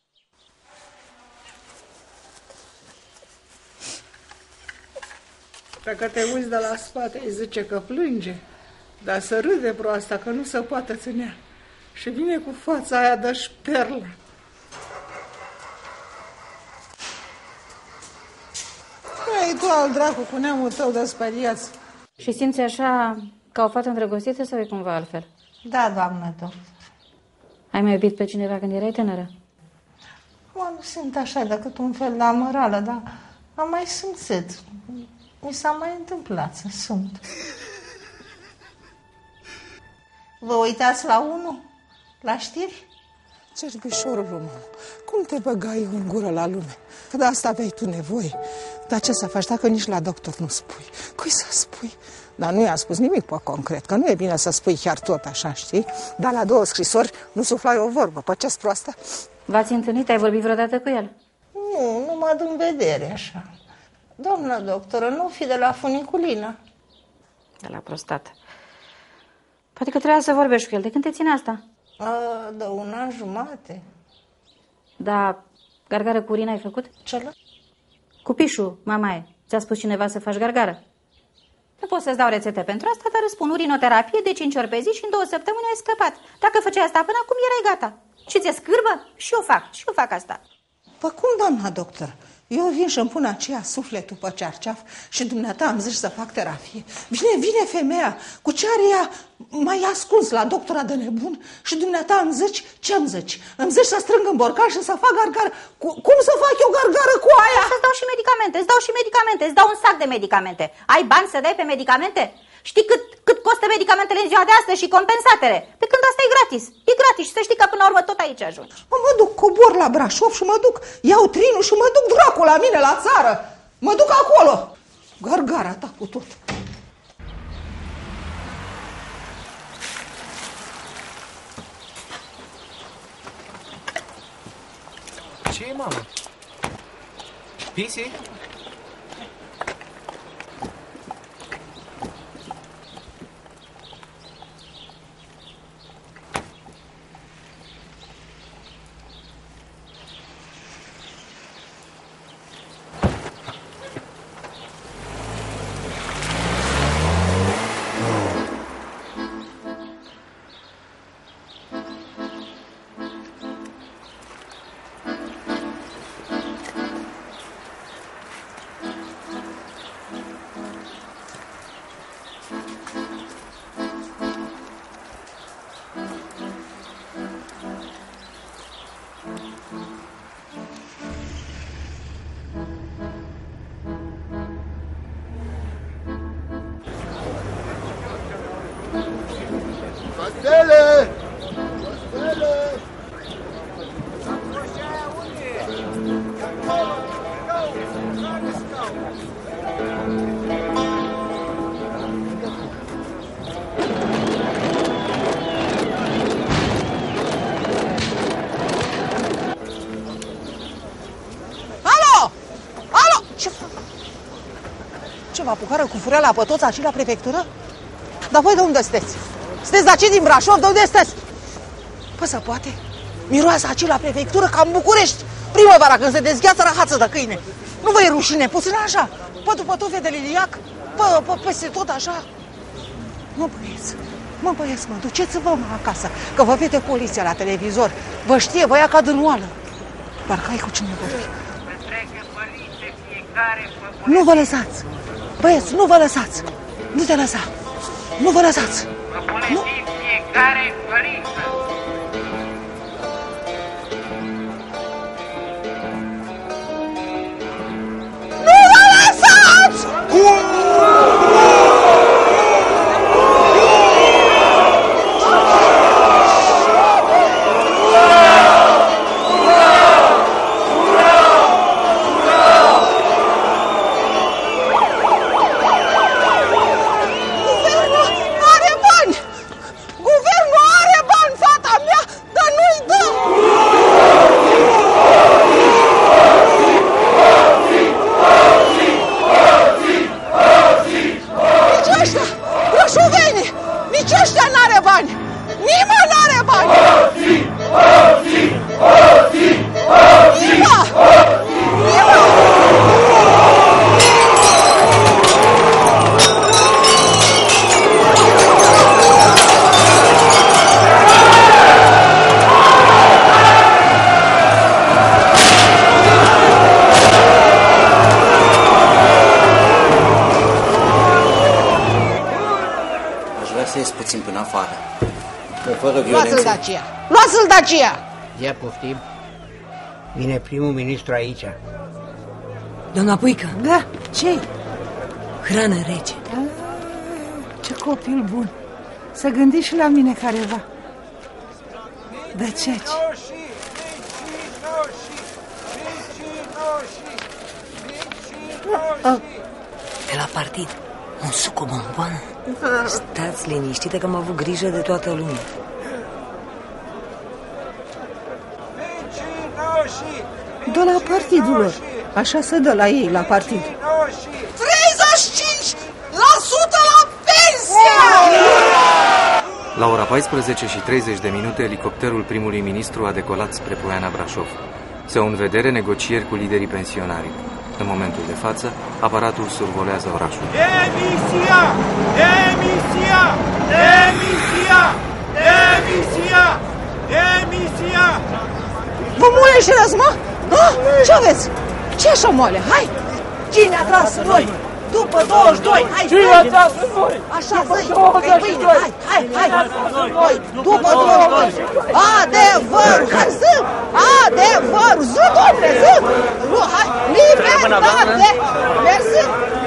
Dacă te uiți de la spate, îi zice că plânge, dar să râde proasta, că nu se poate ținea. Și vine cu fața aia de șperlă. Ei, tu al dracu cu neamul tău de speriați. Și simți așa ca o fată îndrăgostită sau e cumva altfel? Da, doamnă doctor. Ai mai iubit pe cineva când erai tânără? Mă, nu simt așa decât un fel de amărală, dar am mai simțit. Mi s-a mai întâmplat să simt. Vă uitați la unul? La știri? Cerbișorul meu, cum te băgai în gură la lume? Că de asta aveai tu nevoie. Dar ce să faci dacă nici la doctor nu spui? Cui să spui? Dar nu i-am spus nimic pe concret, că nu e bine să spui chiar tot așa, știi? Dar la două scrisori nu suflai o vorbă, pe ce-s proastă? V-ați întâlnit? Ai vorbit vreodată cu el? Nu, nu mă dă în vedere așa. Doamna doctoră, nu fi de la funiculină. De la prostată. Poate că trebuia să vorbești cu el. De când te ține asta? A, de un an jumate. Da, gargară cu urină ai făcut? Ce? Cu pișul, mamaie. Ți-a spus cineva să faci gargară? Nu pot să-ți dau rețete pentru asta, dar îți spun urinoterapie de cinci ori pe zi și în două săptămâni ai scăpat. Dacă făceai asta până acum, erai gata. Și ți-e scârbă? Și eu fac, și eu fac asta. Păi cum, doamna doctor? Eu vin și îmi pun aceea sufletul pe cearceaf și dumneata îmi zici să fac terapie. Vine, vine femeia cu ce are ea mai ascuns la doctora de nebun și dumneata îmi zici, ce îmi zici? Îmi zici să strâng în borcan și să fac gargară. Cum să fac eu gargară cu aia? Să-ți dau și medicamente, îți dau și medicamente, îți dau un sac de medicamente. Ai bani să dai pe medicamente? Știi cât, cât costă medicamentele în ziua de astăzi și compensatele? Pe când asta e gratis. E gratis și să știi că până la urmă tot aici ajungi. Mă, mă duc, cobor la Brașov și mă duc, iau trinul și mă duc dracu la mine la țară. Mă duc acolo. Gargara ta cu tot. Ce e, mamă? Pisi? Costele! Costele! Alo! Alo! Ce fac? Ce vă apucară cu fureala pe toți aici la prefectură? Dar voi de unde sunteți? Sunteți de aici din Brașov? De unde sunteți? Păi să poate. Miroase aici la prefectură ca în București. Primăvara când se dezgheață rahață de câine. Nu vă e rușine? Puțin așa. Pă după tufe de liliac. Pă, pă, peste tot așa. Mă băieți, mă băieți, mă, duceți-vă mă acasă. Că vă vede poliția la televizor. Vă știe, vă ia ca din oală. Parcă ai cu cine vorbi. Nu vă lăsați. Băieți, nu vă lăsați. Nu te lăsa. Nu vă lăsați. Nu. Fiecare părință. Nu vă lăsați! Luați-l de aceea! Luați-l de aceea! Ia poftim. Vine primul ministru aici. Doamna Puică? Da, ce-i? Hrană rece. Ce copil bun! Să gândiți și la mine careva. De ce? De la partid. Un suc, o bomboană. Stați liniștite că am avut grijă de toată lumea. De la partidul lor. Așa se dă la ei, la partid. treizeci și cinci la sută la pensie! La ora paisprezece și treizeci de minute, elicopterul primului ministru a decolat spre Poiana Brașov. Se au în vedere negocieri cu liderii pensionari. În momentul de față, aparatul survolează orașul. Demisia! Demisia! Demisia! Demisia! Demisia! Vă muleșeți, mă? Ah, ce aveți? Ce așa moale? Hai! Cine a tras în noi? După douăzeci și doi, hai! Cine a tras în noi? Așa, zi! Hai, hai, hai! După douăzeci și doi! Adevărul! Hai, zi! Adevărul! Zi, dom'le, zi! Nu, hai! Libertate! Mersi!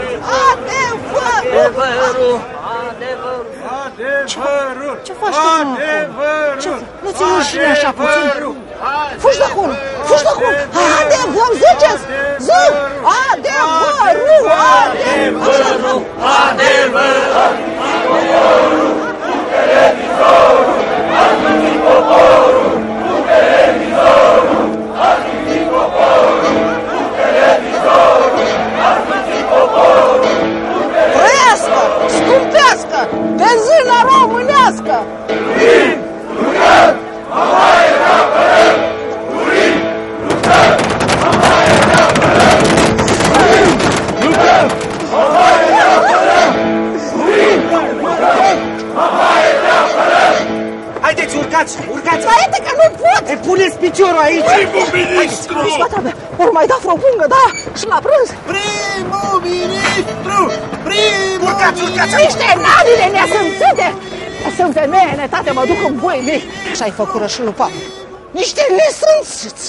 Adevărul! Adevărul! Adevărul! Ce faci tu, mă? Ce? Nu ți-i rușine așa puțin? Fugi de acolo! Fugi de acolo! Hai, adevăr! Ziceți! Zi! Adevărul! Adevărul! Adevărul! Cu televizorul! Asculti poporul! Cu televizorul! Asculti poporul! Cu televizorul! Asculti poporul! Trăiască! Scumpească! Benzina românească! Urim! Lucrăm! Mamaie neapărăm! Urim! Lucrăm! Mamaie neapărăm! Urim! Lucrăm! Mamaie neapărăm! Urim! Lucrăm! Mamaie neapărăm! Haideți, urcați! Urcați! Mai uite că nu pot! E, puneți piciorul aici! Primul ministru! Fata mea, ori mai da vreo pungă, da, și la prânz. Primul ministru! Primul Urcați, urcați! Niște nanile neasâmțite! Sunt femeie, netate, mă duc în boi mei. Și-ai făcut rășul lui Pavel. Niște nesânțiți!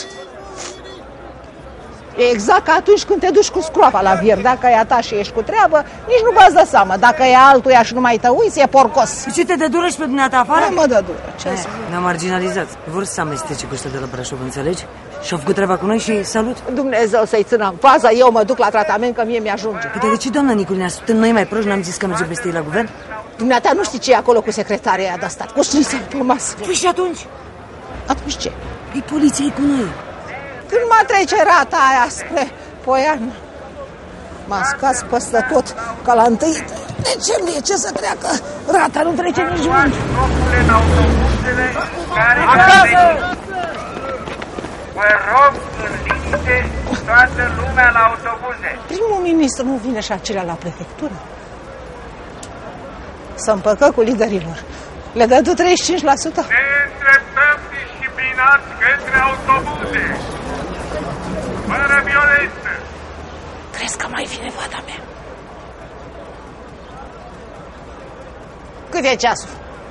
E exact ca atunci când te duci cu scroapa la vir. Dacă e a ta și ești cu treabă, nici nu v-ați dă seama. Dacă e altuia și nu mai te uiți, e porcos. Ce te dă dură și pe dumneata afară? Nu mă dă dură, ce să... Ne-am marginalizat. Vor să amestece cu ăștia de la Brașov, înțelegi? Și-au făcut treaba cu noi și salut. Dumnezeu să-i țină în pază, eu mă duc la tratament, că mie mi-ajunge. Păi de ce, doamna Nicul, ne ascultăm noi mai proști, n-am zis că mergem peste ei la guvern? Dumneata nu știi ce e acolo cu secretaria aia de stat, cu știință plămasă. Păi și atunci? Atunci ce? Păi poliția e cu noi. Când mă trece rata aia spre Poiana, m-a scas peste tot, ca la întâi decembrie, ce să treacă? Rata nu trece nici mult. Acasă! Vă rog în liniște toată lumea la autobuze. Primul ministru nu vine și acelea la prefectură? Să împăcă cu liderilor. Le dă tu treizeci și cinci la sută? Ne îndreptăm disciplinați către autobuze. Fără violență. Crezi că mai vine fata mea? Cât e ceasul?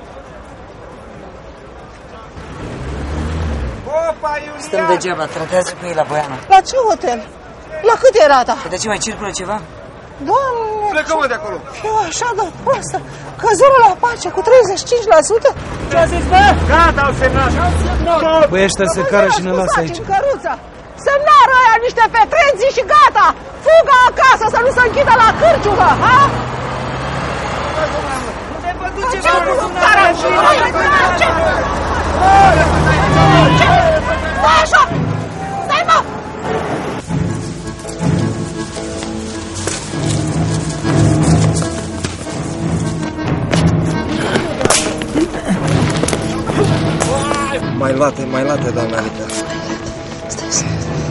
Stăm degeaba, tratează cu ei la Poiana. La ce hotel? La cât e rata? Păi de ce mai circulă ceva? Doamne! Plecăm de acolo! Eu așa de proastă! Căzură la pace cu treizeci și cinci la sută? Ce a zis, bă? Gata, au semnat! Păi ăștia se cară și ne lasă aici. Semnară aia niște petrenții și gata! Fuga acasă să nu se închidă la cârciugă, ha? Unde vă duceți, mă, Stai așa! Stai, mă! Mai late, mai late, doamna Anică. Stai, stai.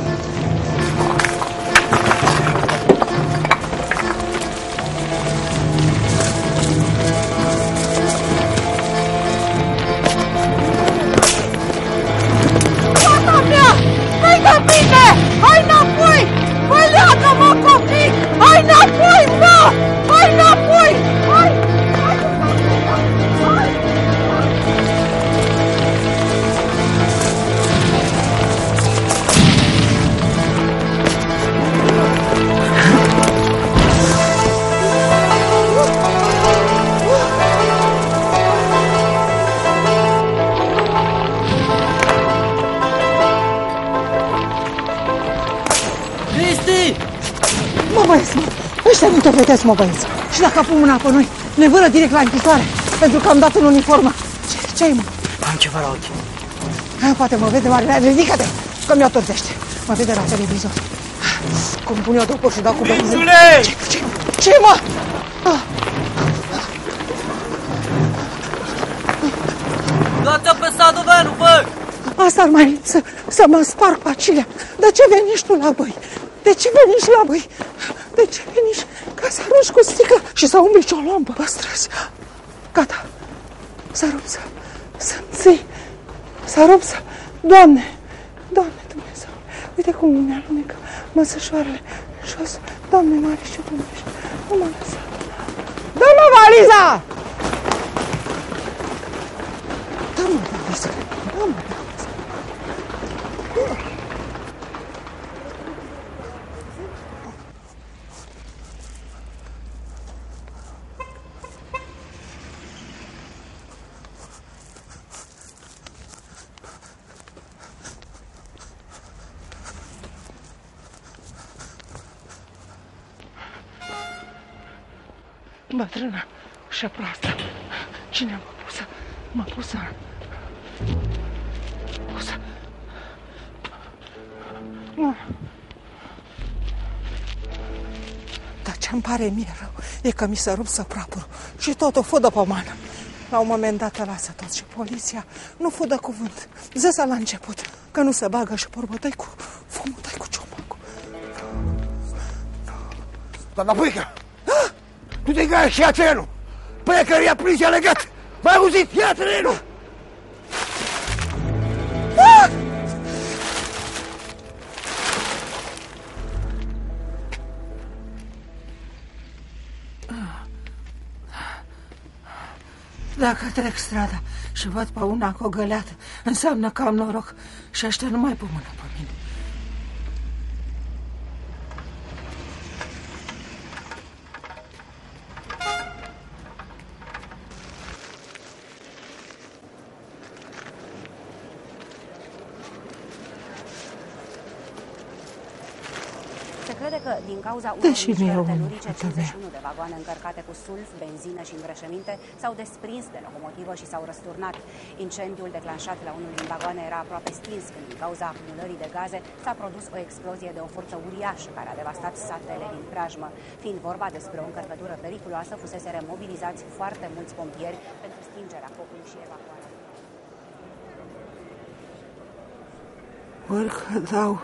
Fata mea! Hai de bine! Hai înapoi! Hai leagă-mă, copii! Hai înapoi, mă! Hai înapoi! Hai! Hai! Hai! Cât o vedeți, mă, băieți? Și dacă pun mâna pe noi, ne vâră direct la închisoare, pentru că am dat în uniformă. Ce, ce-i, mă? Am ceva la ochi. Ha, poate mă vede mare, ridică-te, că mi-o tortește. Mă vede la televizor. Cum pun eu după și dau cu benzină. Ce, ce, ce, mă? Ah. Dați-o pe Sadovenu, băi! Asta ar mai să, să mă sparg pacilea. De ce veniști tu la băi? De ce veniști la băi? De ce veniști ca să arunci cu sticla și să umbli ciolombă pe străzi? Gata, să rup să, să-mi ții, să rup să... Doamne, Doamne Dumnezeu, uite cum mi alunecă măsășoarele jos. Doamne mare și Dumnezeu, nu mă lăsa. Dă-mă valiza! Dă-mă valiza, dă-mă valiza. Bătrână și proastă. Cine m-a pusă? M-a pusă. Pusă. Nu. Dar ce-mi pare mie rău e că mi se rup săprapurul și tot o fudă pe mană. La un moment dat îl lasă tot și poliția nu fudă cuvânt. Zăsa la început că nu se bagă și porbă, dai cu fumul, dai cu ciomagul. Doamna Puică! Tu te găi și ia trenul! Păi că i-a prins, i-a legat! M-ai auzit? Ia trenul! Ah! Dacă trec strada și văd pe una cu o găleată, înseamnă că am noroc și ăștia nu mai pun mână pe mine. Că din cauza unor mișcări telurice, cincizeci și unu de vagoane încărcate cu sulf, benzină și îngrășăminte s-au desprins de locomotivă și s-au răsturnat. Incendiul declanșat la unul din vagoane era aproape stins, când din cauza acumulării de gaze s-a produs o explozie de o forță uriașă care a devastat satele din preajmă. Fiind vorba despre o încărcătură periculoasă, fuseseră mobilizați foarte mulți pompieri pentru stingerea focului și evacuarea. Orică dau...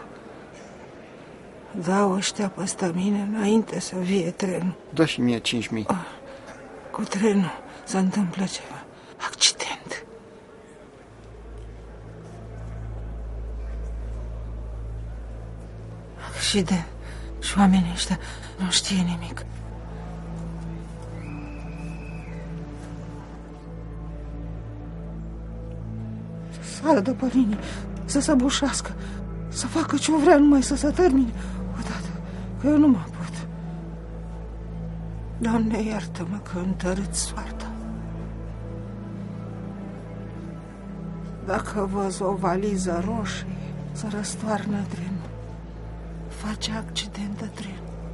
Dau ăștia peste mine înainte să vie trenul. Dă și mie cinci mii. Oh, cu trenul se întâmplă ceva. Accident. Accident. Și oamenii ăștia nu știe nimic. Să sară după mine, să se bușească, să facă ce vrea, numai să se termine odată, că eu nu mă pot. Doamne, iartă-mă că întărât soarta. Dacă văz o valiză roșie, să răstoarnă trenul, face accident de tren.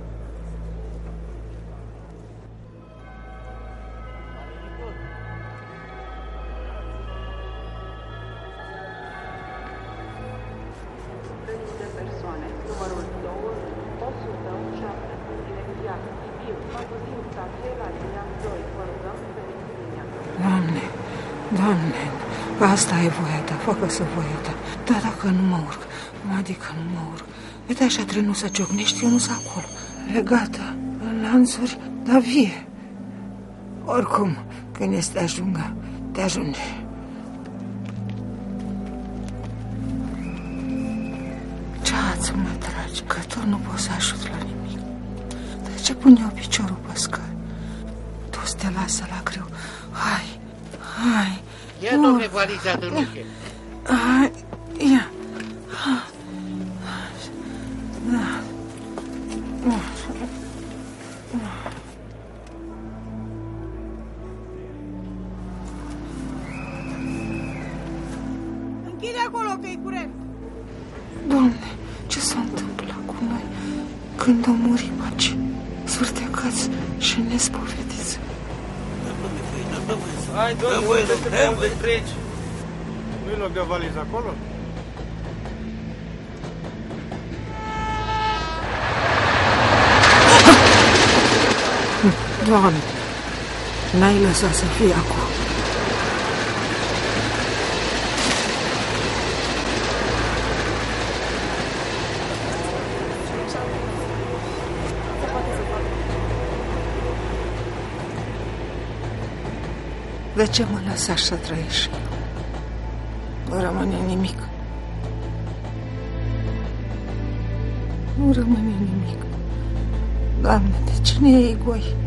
Doamne, Doamne, asta e voia ta, fă-că-să voia ta. Dar dacă nu mă urc, adică nu mă urc, uite așa trenul să ciocnești, eu nu sunt acolo. Legată, în lanțuri, dar vie. Oricum, când este ajungă, te ajunge. Ce-ați mă tragi, că tot nu pot să ajut la nimic. De ce pun eu piciorul pe scări? Tu te lasă la greu. Hai, hai. Ia, domne, valiza, tănuche. Hai, ia. Da. Închide acolo, că-i curent. Doamne, ce s-a întâmplat cu noi când au murit paci? Sfârtecă împăcați și nespovediți. Hai, doamne, unde unde treci? Nu-i loc de o valiză acolo? Doamne, n-ai lăsat să fie acum. De ce mă lăsași să trăiești? Nu rămâne nimic. Nu rămâne nimic. Doamne, de cine e Igoi?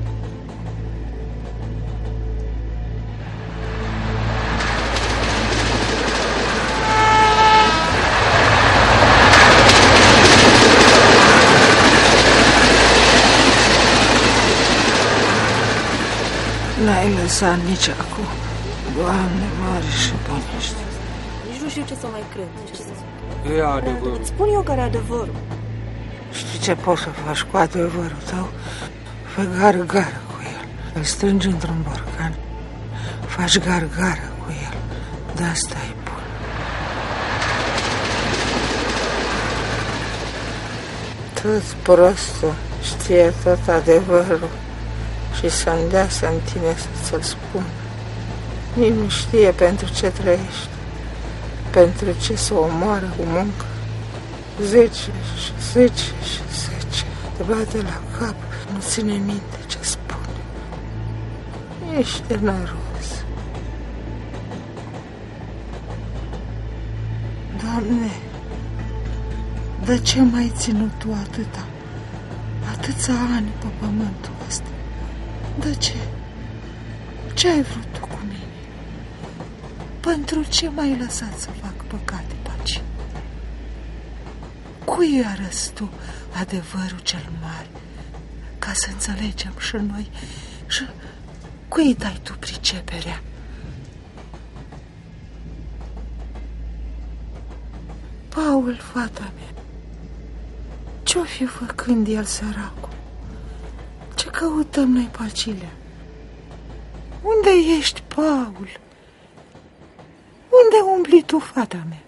N-ai lăsat nici acum. Doamne, mare și bănește. Nici nu știu ce să mai cred. Ce să... E adevărul. Spun eu care e adevărul. Știi ce poți să faci cu adevărul tău? Fă gargară cu el. Îl strângi într-un borcan. Faci gargară cu el. De asta e bun. Tot prostul știe tot adevărul și să îndeasă în tine să ți-l spun. Nici nu știe pentru ce trăiești, pentru ce să omoară cu muncă. Zece și zece și zece te bate la cap, nu ține minte ce spune. Ești generos. Doamne, de ce m-ai ținut Tu atâta, atâția ani pe pământul ăsta? De ce? Ce ai vrut Tu cu mine? Pentru ce m-ai lăsat să fac păcate pe aici? Cui arăți Tu adevărul cel mare, ca să înțelegem și noi, și cui dai Tu priceperea? Paul, fata mea, ce-o fi făcând el, săracul? Ce căutăm noi pe Acilea? Unde ești, Paul? Unde umbli tu, fata mea?